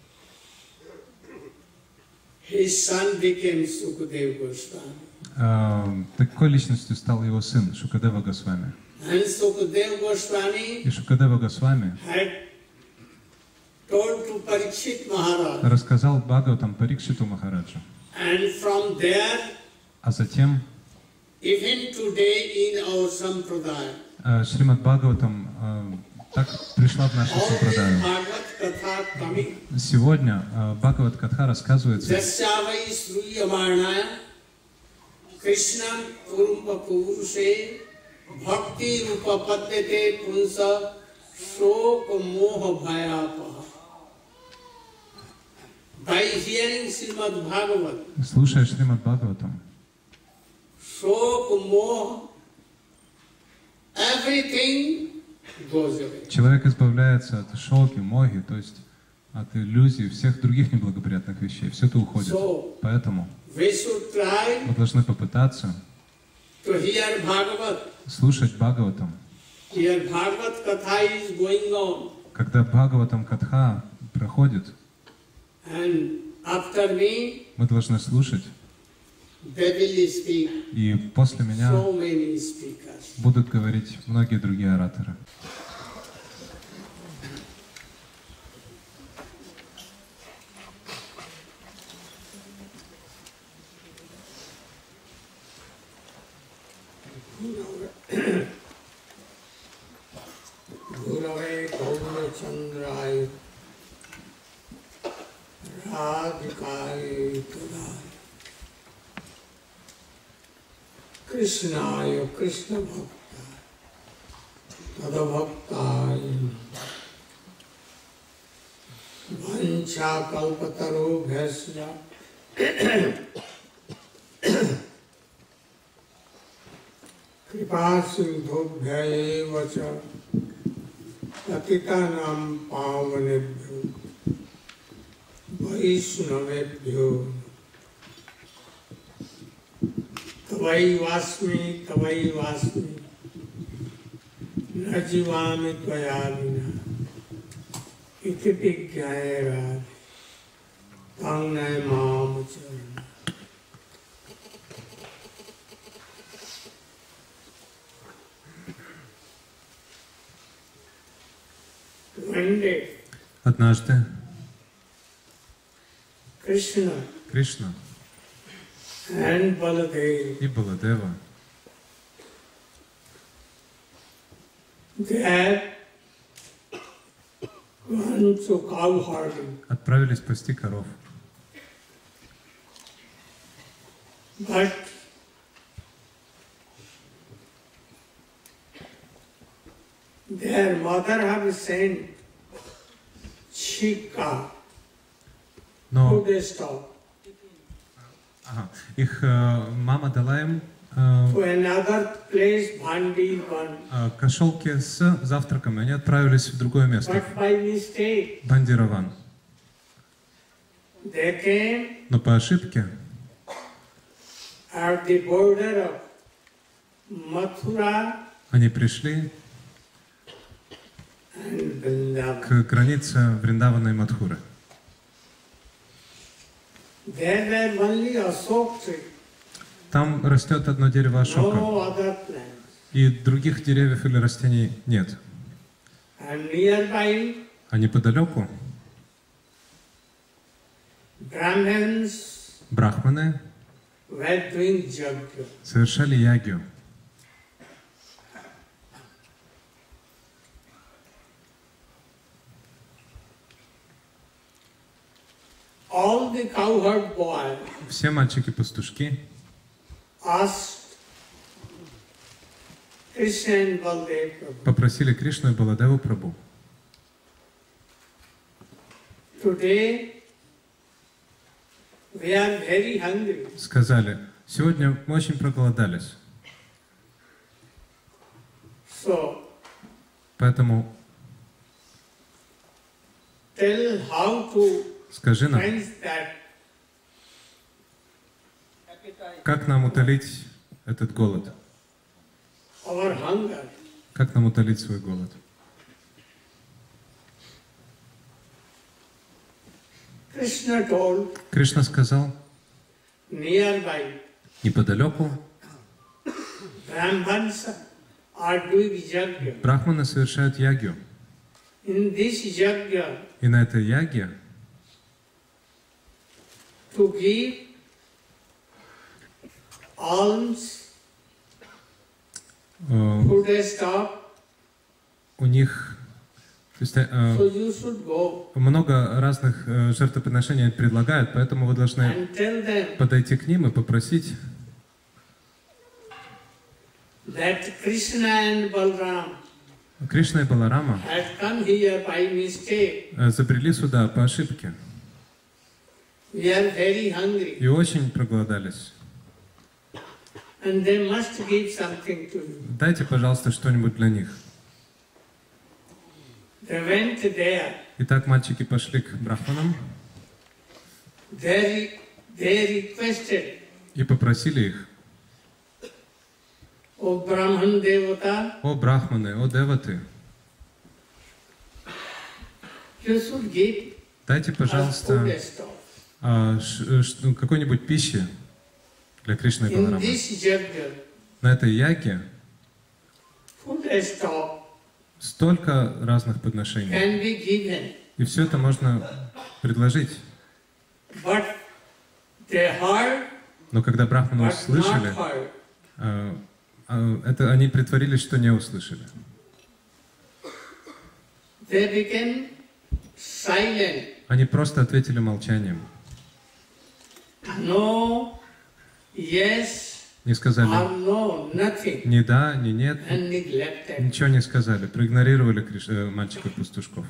his son became Sukadeva Goswami. э, такой личностью стал его сын Шукадева Госвами. And Sukadeva Goswami И Шукадева Госвами had told to Parikshit Maharaj. рассказал Бхагаватам Парикшиту Махараджу. And from there, А затем even today in our Sampradaya, э, Шримад Бхагаватам э, так пришла в нашу all this Сампрадаю. Bhagavad Katha coming, Сегодня э, Бхагават Катха рассказывается Dasyavai Sruyamarnaya Krishnam Purumpa Purushe Bhakti Rupa Padyate Punsa Shok Moha Bhayapaha. By hearing Srimad Bhagavat, слушая Шримад Бхагаватам, Shok Moha, everything goes away. человек избавляется от шоки, моги, то есть от иллюзий, всех других неблагоприятных вещей. Все это уходит. So, Поэтому we should try мы должны попытаться to hear Bhagavat. слушать Бхагаватам. Here Bhagavat Katha is going on. Когда Бхагаватам Катха проходит, And after me, мы должны слушать They will speak И после меня so many speakers. будут говорить многие другие ораторы. Gurave Gaurachandraya Radhikaya Tadaya Krishnaya Krishna Bhakta Tadabhaktaya Vancha Kalpataru Bhasya Kripasindhobhya Vacha Patitanam Pavanebhyo Vaishnavebhyo Tavai Vasmi Tavai Vasmi Najivami Tvayavina Iti Vigyaya Radhe Tangnai Mamacharana. One day, Однажды Krishna Кришна and Baladev, и Баладева they had gone to cow herding, отправились пасти коров. but their mother had sent Chika to Но the stall ага, их э, мама дала им э, to another place, Bhandivan, э, кошелки с завтраком, и они отправились в другое место, but by mistake в Бандирован. they came Но по ошибке at the border of Mathura они пришли and Vrindavan. к границе Вриндавана и Мадхуры. There were only Ashok tree, Там растет одно дерево Ашока, no other plants. и других деревьев или растений нет. And nearby, А неподалеку Brahmins брахманы were doing yajna. совершали ягью. All the cowherd boys Все мальчики-пастушки asked Krishna and Baldev Prabhu, попросили Кришну и Баладеву Прабху: today we are very hungry. сказали, сегодня мы очень проголодались, So поэтому tell how to скажи нам, quench that. как нам утолить этот голод, Our hunger. как нам утолить свой голод. Krishna told Кришна сказал, nearby неподалеку Brahmans are doing yajna. брахманы совершают ягью, In this yajna, и на этой яге to give alms, э, to the stop, у них, то есть, э, so you should go много разных э, жертвоприношений предлагают, поэтому вы должны and tell them подойти к ним и попросить, that Krishna and Balram Кришна и Баларама had come here by mistake. э, забрели сюда по ошибке We are very hungry и очень проголодались. and they must give something to you. Дайте, пожалуйста, что-нибудь для них. They went there. Итак, мальчики пошли к брахманам They, they requested, и попросили их: O Brahman Devata, о брахманы, о деваты, you should give дайте, us пожалуйста, food stuff. а, ш- ш- ну, какой-нибудь пищи для Кришны и In Баларамы. this yajna, На этой яге food stock столько разных подношений. can be given, И все это можно предложить. but they heard Но когда брахманы but not услышали, heard. а, а, это они притворились, что не услышали. They became silent. Они просто ответили молчанием. No, yes, Не сказали or no, nothing, ни да, ни нет, and neglected. ничего не сказали. Проигнорировали Криш... э, мальчиков-пастушков.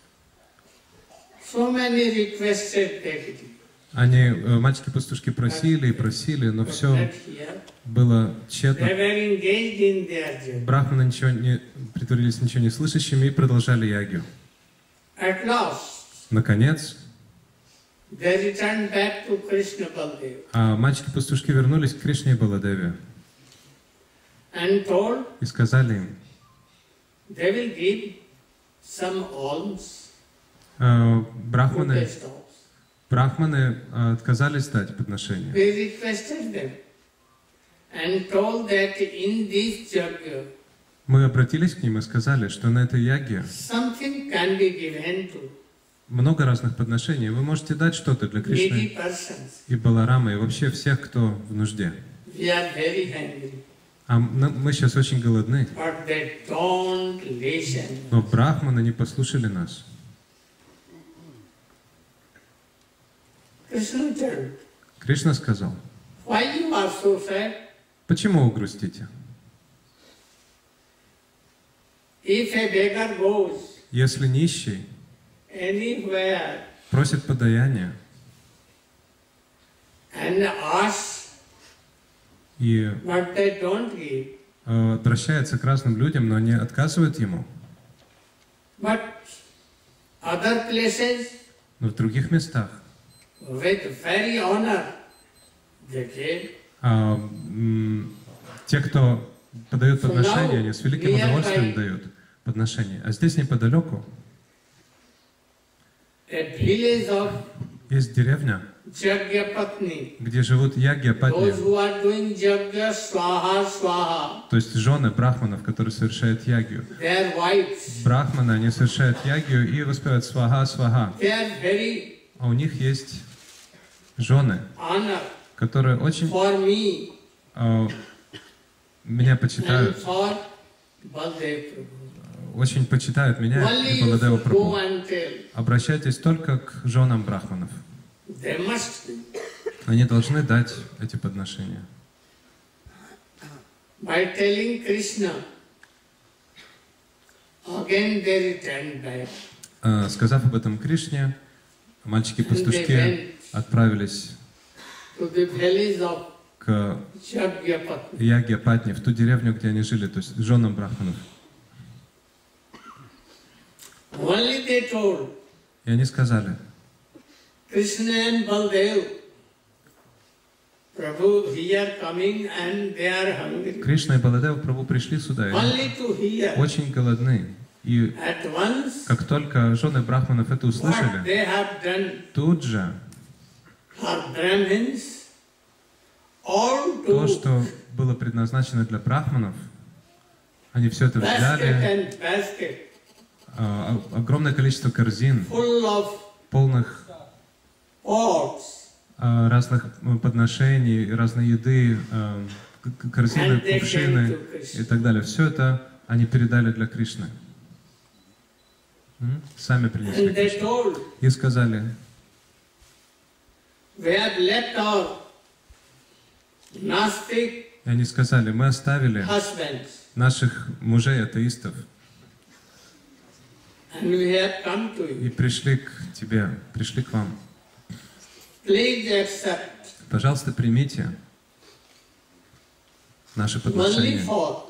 So many requested deputy. Они, э, мальчики-пастушки просили и просили, но все But here, было they тщетно. were engaged in their journey. Брахманы ничего не, притворились ничего не слышащими и продолжали ягью. At last, Наконец, they returned back to Krishna Baldev а мальчики-пастушки вернулись к Кришне и Баладеве and told и сказали им, they will give some alms э, to брахманы, the stalls. брахманы э, отказались дать подношение. We requested them and told that in this yajna, Мы обратились к ним и сказали, что на этой яге something can be given to много разных подношений. Вы можете дать что-то для needy Кришны persons. и Баларамы, и вообще всех, кто в нужде. We are very hungry, А м- мы сейчас очень голодны. but they don't listen. Но брахманы не послушали нас. Krishna told, Кришна сказал, why you are so sad? почему вы грустите? If a beggar goes Если нищий anywhere просит подаяние and asks, и but they don't give, э, обращается к разным людям, но они отказывают ему, but other places но в других местах with very honor they give. а, м, те, кто подают подношение, они с великим удовольствием дают подношение. А здесь неподалеку A village of есть деревня, Jagyapatni. где живут ягья-патни, Those who are doing Jagya Swaha Swaha, то есть жены брахманов, которые совершают ягью. their wives, Брахманы, они совершают ягью и воспевают сваха, сваха. they are very А у них есть жены, honor которые очень for me э, меня and почитают, for Baldev Prabhu. очень почитают меня Only и you Баладева should go Прабху. and tell. Обращайтесь только к женам брахманов. They must do. Они должны дать эти подношения. By telling Krishna, again they returned back. Э, Сказав об этом Кришне, мальчики-пастушки отправились To the village of к Jagyapatni. Ягья-патни, в ту деревню, где они жили, то есть женам брахманов. Only they told И они сказали, Krishna and Baldev, Prabhu here coming and they are hungry. Кришна и Баладева Прабху пришли сюда, и они Only to hear. очень голодны. И At once, как только жены брахманов это what услышали, they have done тут же for Brahmins, all то, to что было предназначено для брахманов, они все это basket взяли, and basket а, о- огромное количество корзин, full of полных pots, а, разных м, подношений, разной еды, а, к- к- корзины, And they кувшины came to Krishna. и так далее. Все это они передали для Кришны. М? Сами принесли and they Кришне. told, И сказали, we have left our Gnostic и они сказали, мы оставили husbands наших мужей-атеистов and we have come to и you. пришли к тебе, пришли к вам. Please accept Пожалуйста, примите наши only подношения. for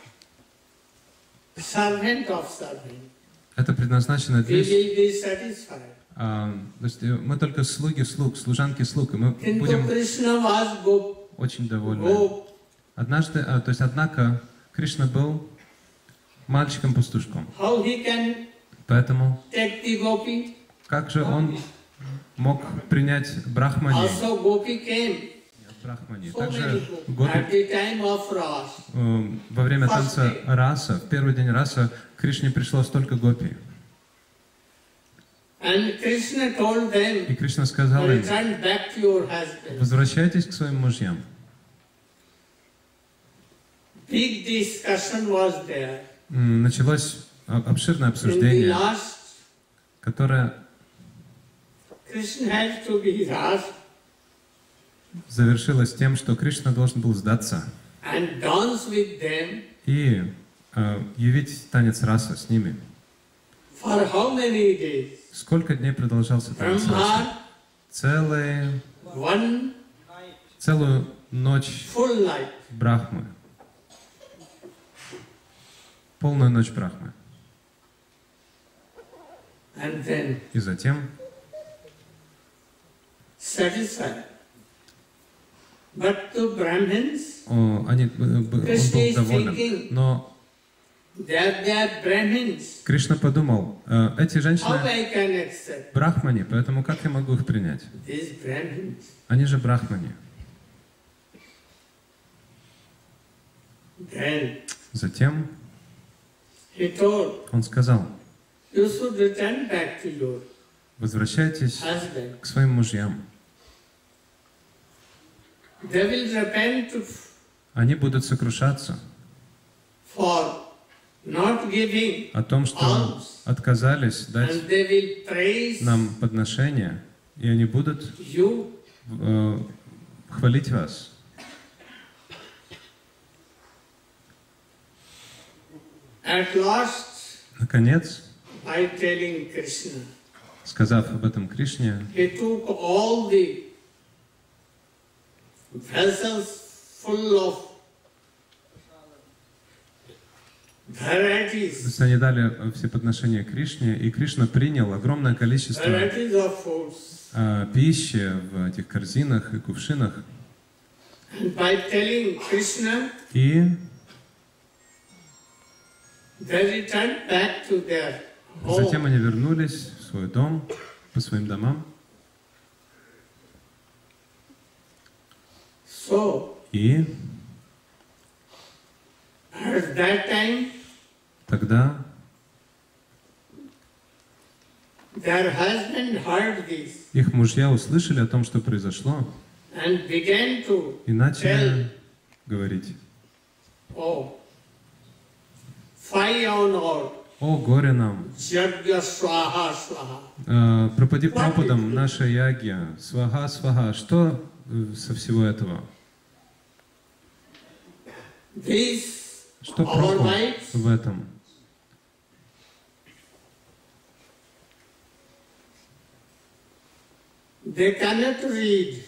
servant of servant. Это предназначено We для... will be satisfied. а, то есть э, мы только слуги слуг, служанки слуг, и мы Kintu будем Krishna was Gop, очень довольны. Gop, Однажды, а, то есть, однако, Кришна был мальчиком-пастушком. how he can Поэтому, take the gopi? как же он мог принять брахмани? Also gopi came. брахмани. So Также many people. гопи, At the time of Ras, э, во время танца раса, в первый день раса, к Кришне пришло столько гопи. and Krishna told them, И Кришна сказал им: return back to your husband. возвращайтесь к своим мужьям. Big discussion was there. М, Началось а- обширное In the обсуждение, last, которое Krishna had to be Ras завершилось тем, что Кришна должен был сдаться and dance with them и э, явить танец раса с ними. for how many days? Сколько дней продолжался танец раса? Brahma, Целые, one целую ночь full night. Брахмы. Полную ночь Брахмы. And then И затем satisfied. But to Brahmins, о, они, э, б- он был доволен. Но they are, they are Brahmins. Кришна подумал: э, эти How женщины I can accept брахмани, поэтому как я могу их принять? these Brahmins? Они же брахмани. Then Затем he told, он сказал: you should return back to your возвращайтесь husband. к своим мужьям. They will repent Они будут сокрушаться for not giving о том, что alms, отказались дать and they will praise нам подношения, и они будут you. э, хвалить вас. At last, Наконец, by telling Krishna, сказав об этом Кришне, he took all the vessels full of то varieties, есть они дали все подношения Кришне, и Кришна принял огромное количество varieties of foods. э, пищи в этих корзинах и кувшинах. And by telling Krishna, И they returned back to their затем home. они вернулись в свой дом, по своим домам. So, И at that time, тогда their husband heard this их мужья услышали о том, что произошло, and began to и начали говорить: oh, fie on all, «О, горе нам! Jagya Swaha Swaha. Э, пропади пропадом наша ягья, свага, свага». Что э, со всего этого? This, Что our проку wives, в этом? they cannot read,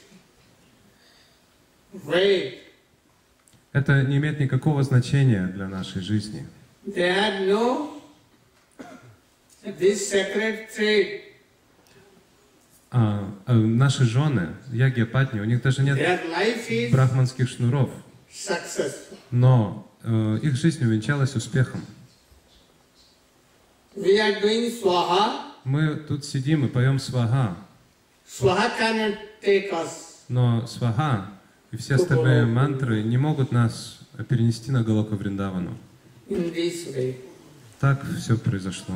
read. Это не имеет никакого значения для нашей жизни. They had no this sacred thread. А, а наши жены, ягья патни, у них даже нет Their life is брахманских шнуров, successful. но э, их жизнь увенчалась успехом. We are doing swaha. Мы тут сидим и поем свага, Swaha cannot take us. но свага и все остальные мантры не могут нас перенести на Галока Вриндавану. In this way. Так все произошло.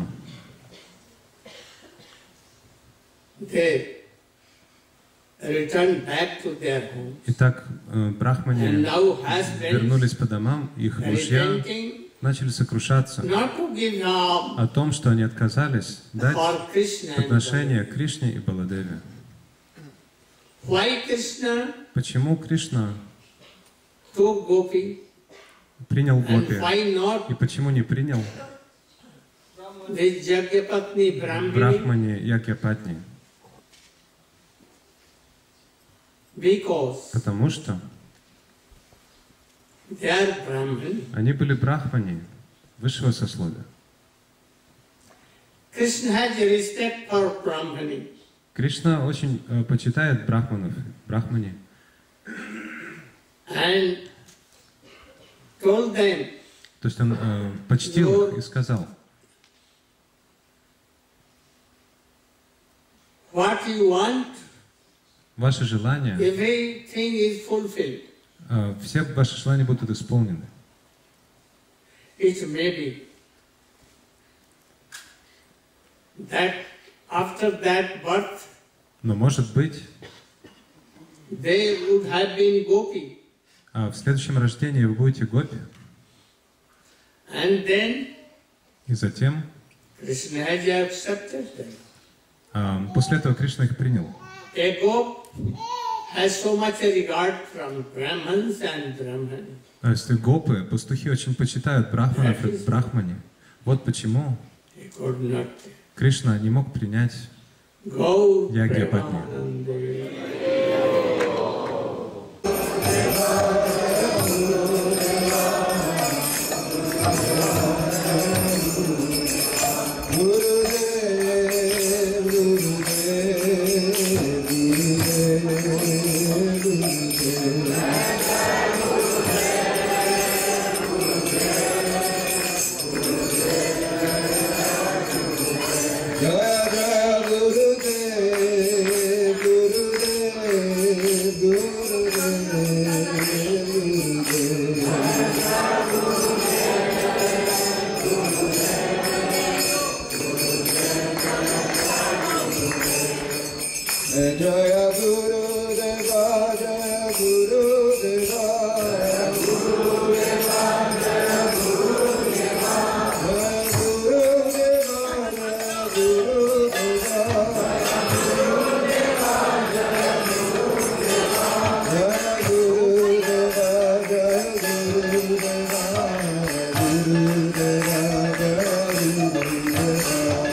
They returned back to their homes. Итак, э, And брахмане now husbands вернулись по домам, их мужья repenting начали сокрушаться not to give alms о том, что они отказались дать for Krishna. and подношения Кришне и Баладеве. Why Krishna Почему Кришна took Gopi принял and гопи? why not И почему не принял this Jagyapatni Brahmini? брахмани Ягьяпатни? Because Потому что they are Brahmin. они были брахмани высшего сословия. Krishna has respect for Brahmani. Кришна очень э, почитает брахманов, брахмани, And told them, то есть он э, почтил их и сказал: what you want, ваши желания, everything is fulfilled. э, все ваши желания будут исполнены. It may be that after that birth, Но может быть, they would have been gopi, а в следующем рождении вы будете гопи, and then и затем, Krishna has accepted them. э, после этого Кришна их принял. A gop has so much regard from Brahmins and Brahmanas. То есть гопы, пастухи очень почитают брахманов и брахмани. Вот почему He could not Кришна не мог принять go Ягьяпатни. Jaya Guru Deva, Jaya Guru Deva, Guru Deva, Jaya Guru Deva, Jaya Guru Deva, Jaya Guru Deva, Jaya Guru Deva, Jaya Guru Deva, Jaya Guru Deva, Guru Deva, Jaya Guru Deva.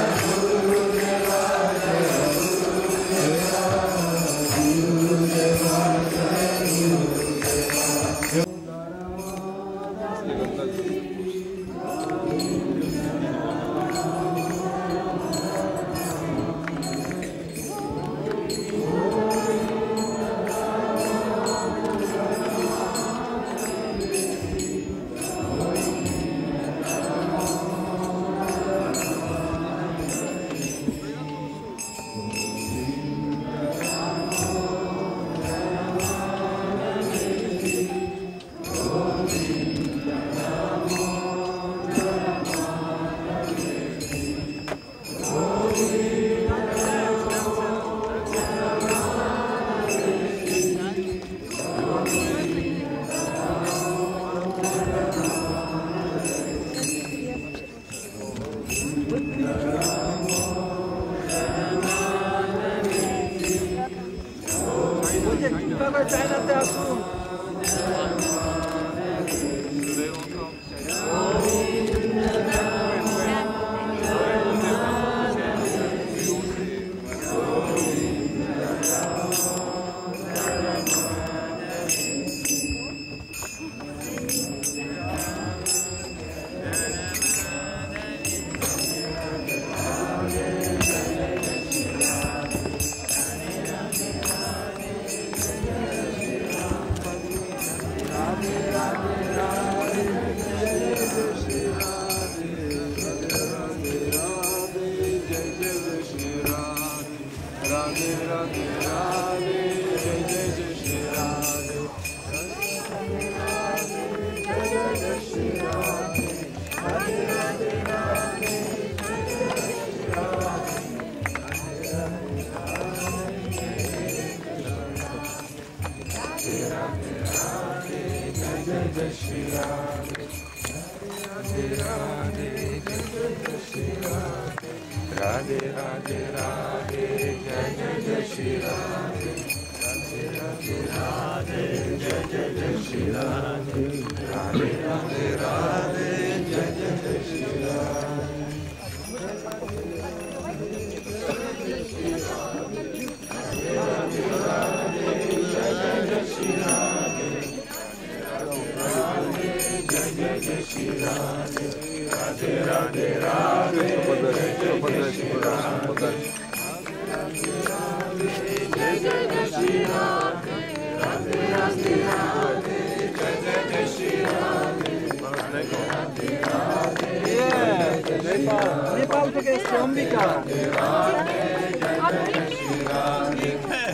চায়নাতে আসুন। नेपाल থেকে Ambika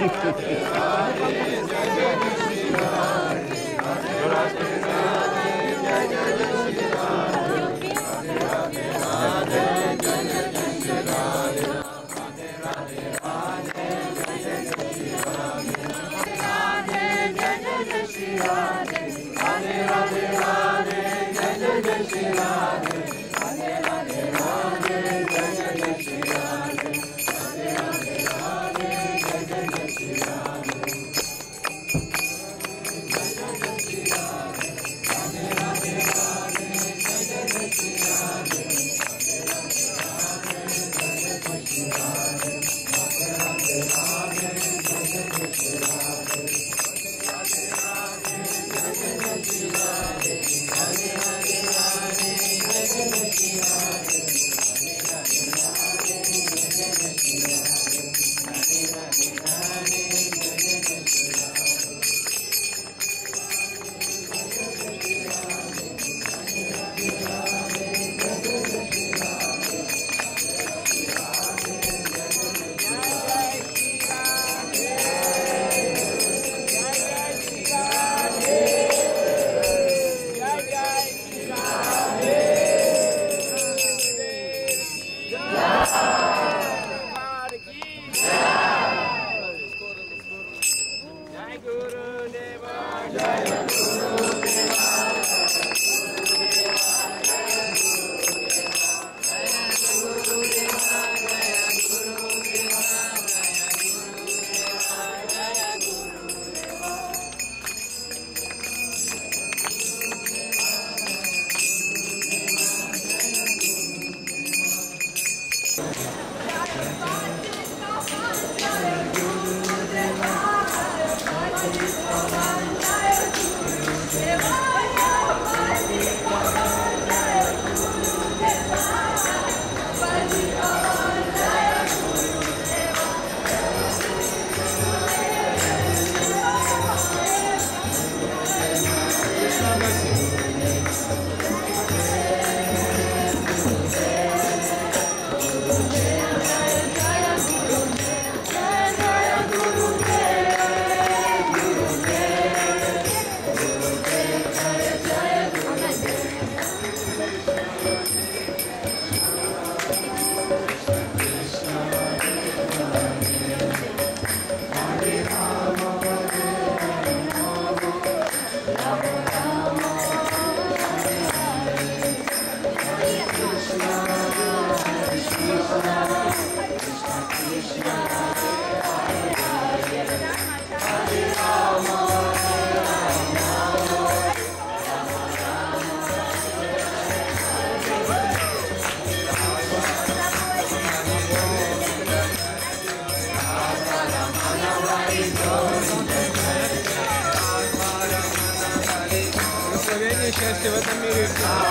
Благословение и счастье в этом мире.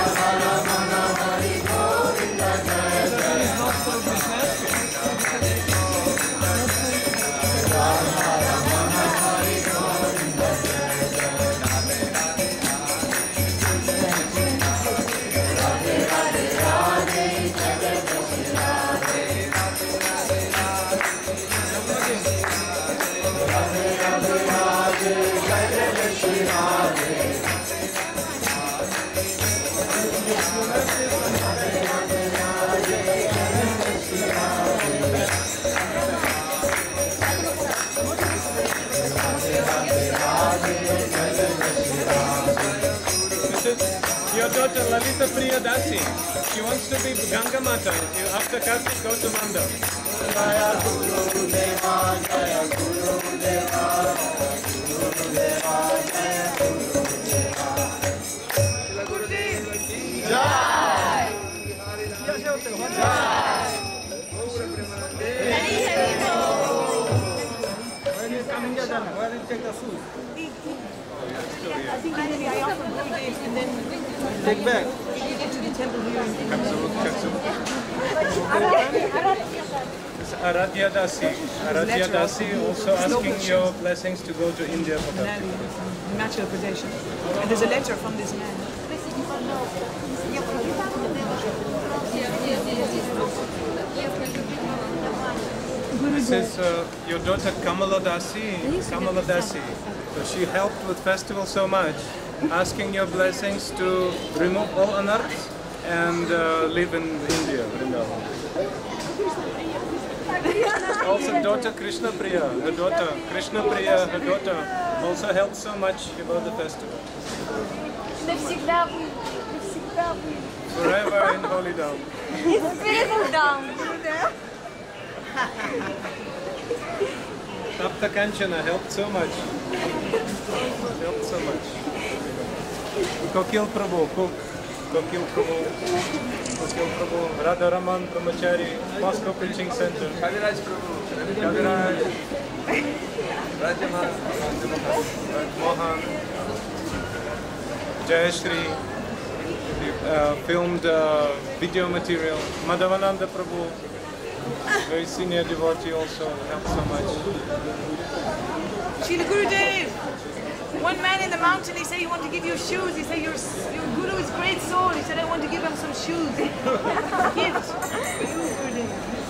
Your daughter Lalita Priya Dasi, she wants to be Ganga Mata. After Kartik, go to Manda. Jaya Guru Deva, Jaya Guru Deva, Guru Deva, Jaya Guru Deva. Jai! When you come in here, then where do you take the food? I think maybe I offer Gurudev and then Take back. you get to the temple here and Aradhya Dasi. Aradhya Dasi also asking your blessings to go to India for that. Himachal Pradesh. And there's a letter from this man. This is uh, your daughter Kamala Dasi. Kamala Dasi. So she helped with festival so much, asking your blessings to remove all anarths and uh, live in India, Vrindavan. Also daughter Krishna Priya, her daughter Krishna Priya, her daughter also helped so much about the festival. Навсегда вы, навсегда вы. Forever in Holy Dome. Спиритал даун. Tapta Kanchana helped so much. Helped so much. Kokil Prabhu, Cook, Kokil Prabhu, Kokil Prabhu, Radha Raman Brahmachari, Moscow Preaching Center. Kaviraj Prabhu. Kaviraj. Rajaman. Mohan. Jayashri. Uh, filmed uh, video material. Madhavananda Prabhu. Very senior devotee also helped so much. Srila Gurudev, one man in the mountain, he said he wanted to give you shoes. He said your, your guru is great soul. He said I want to give him some shoes. Gift for you, Gurudev.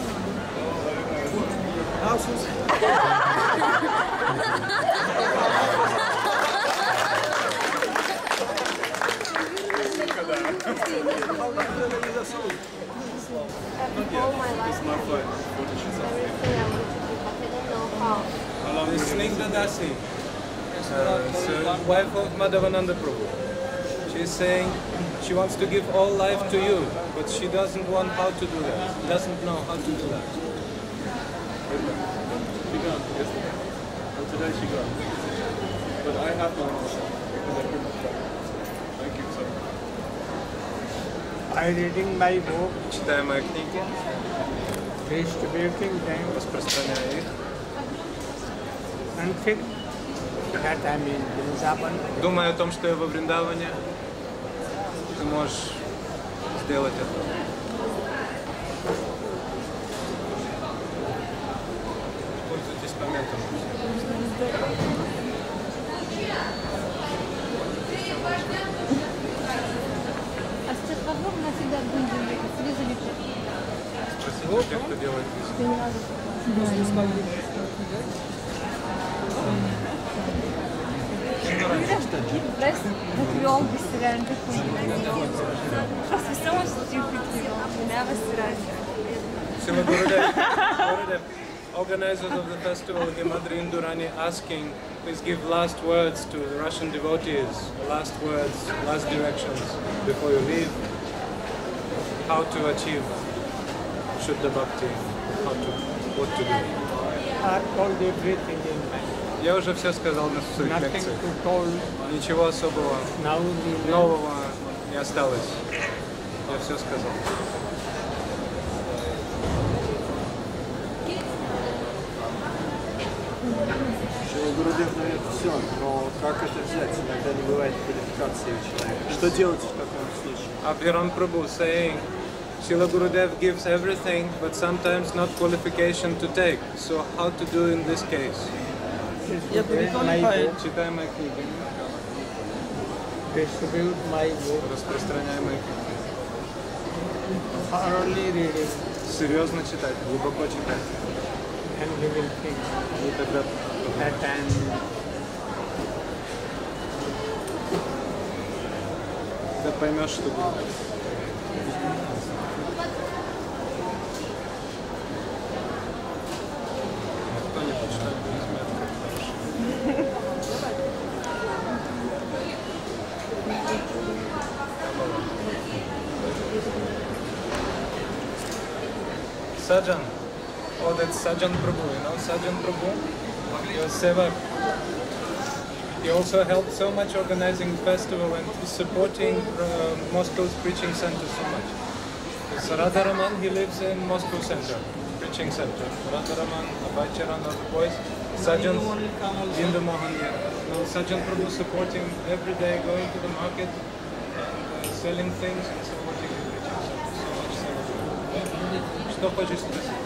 All my life, It's my fault. everything I want to do, but I don't know how. This is Snigdha Dasi, uh, so wife of Madhavananda Prabhu. She's saying she wants to give all life to you, but she doesn't want how to do that. Doesn't know how to do that. She got yesterday. And today she got. But I have no answer because I couldn't stop. Thank you so much. I reading my book, Читаем мои книги, distributing them, распространяя их. and think that I'm in Vrindavan. Думая о том, что я во Вриндаване, ты можешь сделать это. Пользуйтесь моментом. А с тех пор мы всегда будем себе залететь. Спросите тех, кто делает визу. Rest that we all be surrounded Because we're so much stupid people, we never surrender. Srila Gurudev, Gurudev, organizers of the festival, Himadri Indurani, asking, please give last words to the Russian devotees, last words, last directions before you leave, how to achieve Shuddha Bhakti, how to, what to do. I told everything in my Я уже все сказал на своих nothing лекциях. to told Ничего особого, now we know. нового не осталось. Я все сказал. Шрила Гурудев, наверное, все, но как это взять? Иногда не бывает квалификации у человека. Что делать в таком случае? Abhiram Prabhu saying, Srila Gurudev gives everything, but sometimes not qualification to take. So how to do in this case? Distribute my book, Читай мои книги, distribute my book, распространяй мои книги. thoroughly reading, Серьезно читать, глубоко читать. and we will think И тогда that I'm ты поймешь, что будет. Кто-нибудь что-нибудь возьмет. Sajan. Oh, that's Sajan Prabhu, you know, Sajan Prabhu, he was Sevak. He also helped so much organizing festival and supporting uh, Moscow's preaching center so much. So Radharaman, he lives in Moscow center, preaching center. Radharaman, Abhaicharan, all the boys. Sajan, Jinda Mohan, yeah. No, Sajan Prabhu supporting every day, going to the market, and, uh, selling things and supporting the preaching center. So much celebrating. Что хочешь спросить?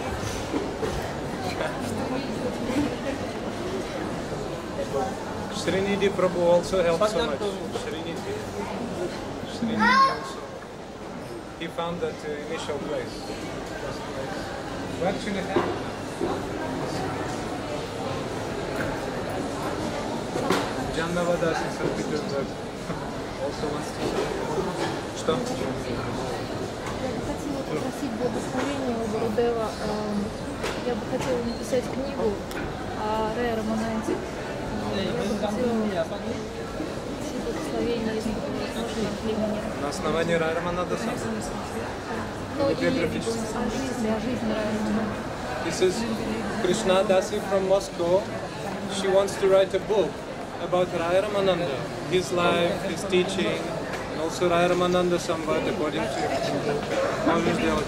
Srinidhi Prabhu also helped so much. Srinidhi. Srinidhi also. He found that uh, initial place. We actually have it now. Джанна Вадаси, Санкт-Петербург. Also wants to say. Что? Я бы хотела попросить благословения у Гурудева. Эм, Я бы хотела написать книгу о Рае Рамананде. Я бы хотела попросить благословения, если это возможно, для меня. На основании Рая Рамананда сам. Ну и о жизни, о жизни Рая Рамананда. This is Krishna Dasi from Moscow. She wants to write a book about Raya Ramananda, his life, his teaching, and also Raya Ramananda Samvad according to Можешь сделать.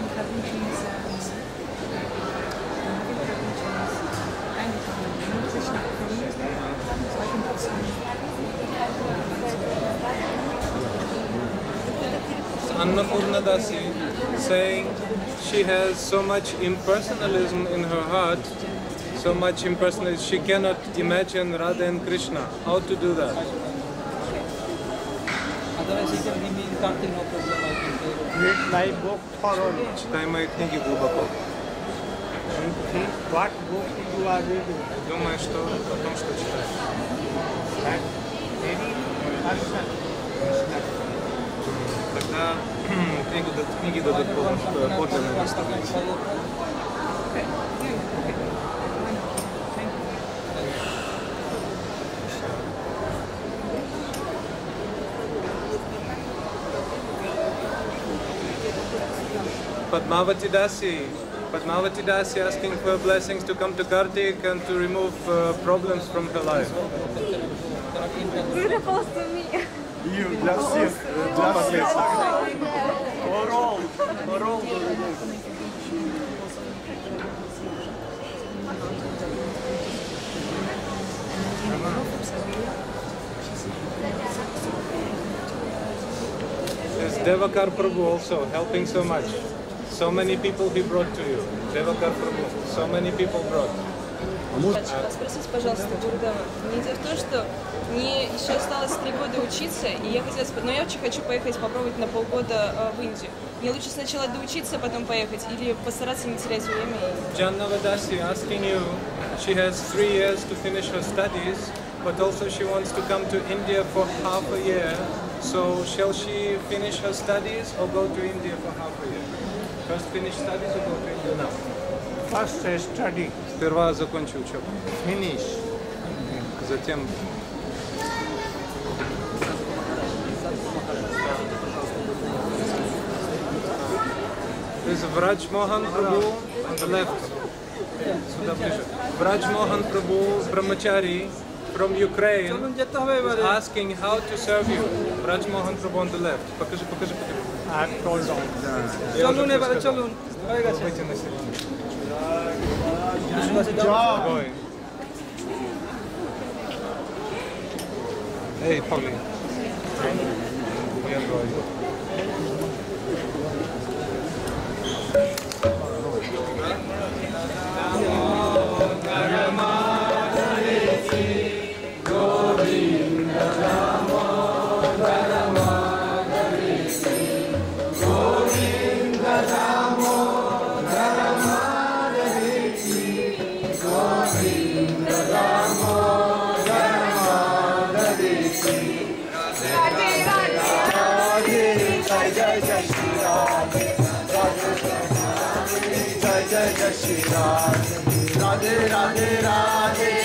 Annapurna Dasi saying she has so much impersonalism in her heart, so much impersonalism, she cannot imagine Radha and Krishna. How to do that? Otherwise, you can give me something, no problem. I can take it. Read my book thoroughly. Читай мои книги глубоко. Think what book you are reading. Думаю, что о том, что читаешь. That any person Тогда книгу, книги дадут подлинное наставление. Padmavati Dasi. Padmavati Dasi asking for blessings to come to Kartik and to remove uh, problems from her life. Beautiful to me. you для всех, для всех. For all, for all. There's Devakar Prabhu also helping so much. So many people he brought to you. Devakar Prabhu, so many people brought. Спросите, пожалуйста, Гурудева. Мне дело в том, что мне еще осталось три года учиться, и я хотела, но я очень хочу поехать попробовать на полгода э, в Индию. Мне лучше сначала доучиться, потом поехать, или постараться не терять время. Janna Vadasi asking you, she has three years to finish her studies, but also she wants to come to India for half a year. So shall she finish her studies or go to India for half a year? First finish studies or go to India now? First study. Сперва закончи учебу. Finish. Затем. There's Vraj Mohan Prabhu on the left. Сюда ближе. Vraj Mohan Prabhu Brahmachari from Ukraine is asking how to serve you. Vraj Mohan Prabhu on the left. Покажи, покажи, покажи. I've told on. চলুন এবারে চলুন হয়ে গেছে Выйти на середину. Job. Hey, Pauline. Yeah, boy. Radhe Radhe Radhe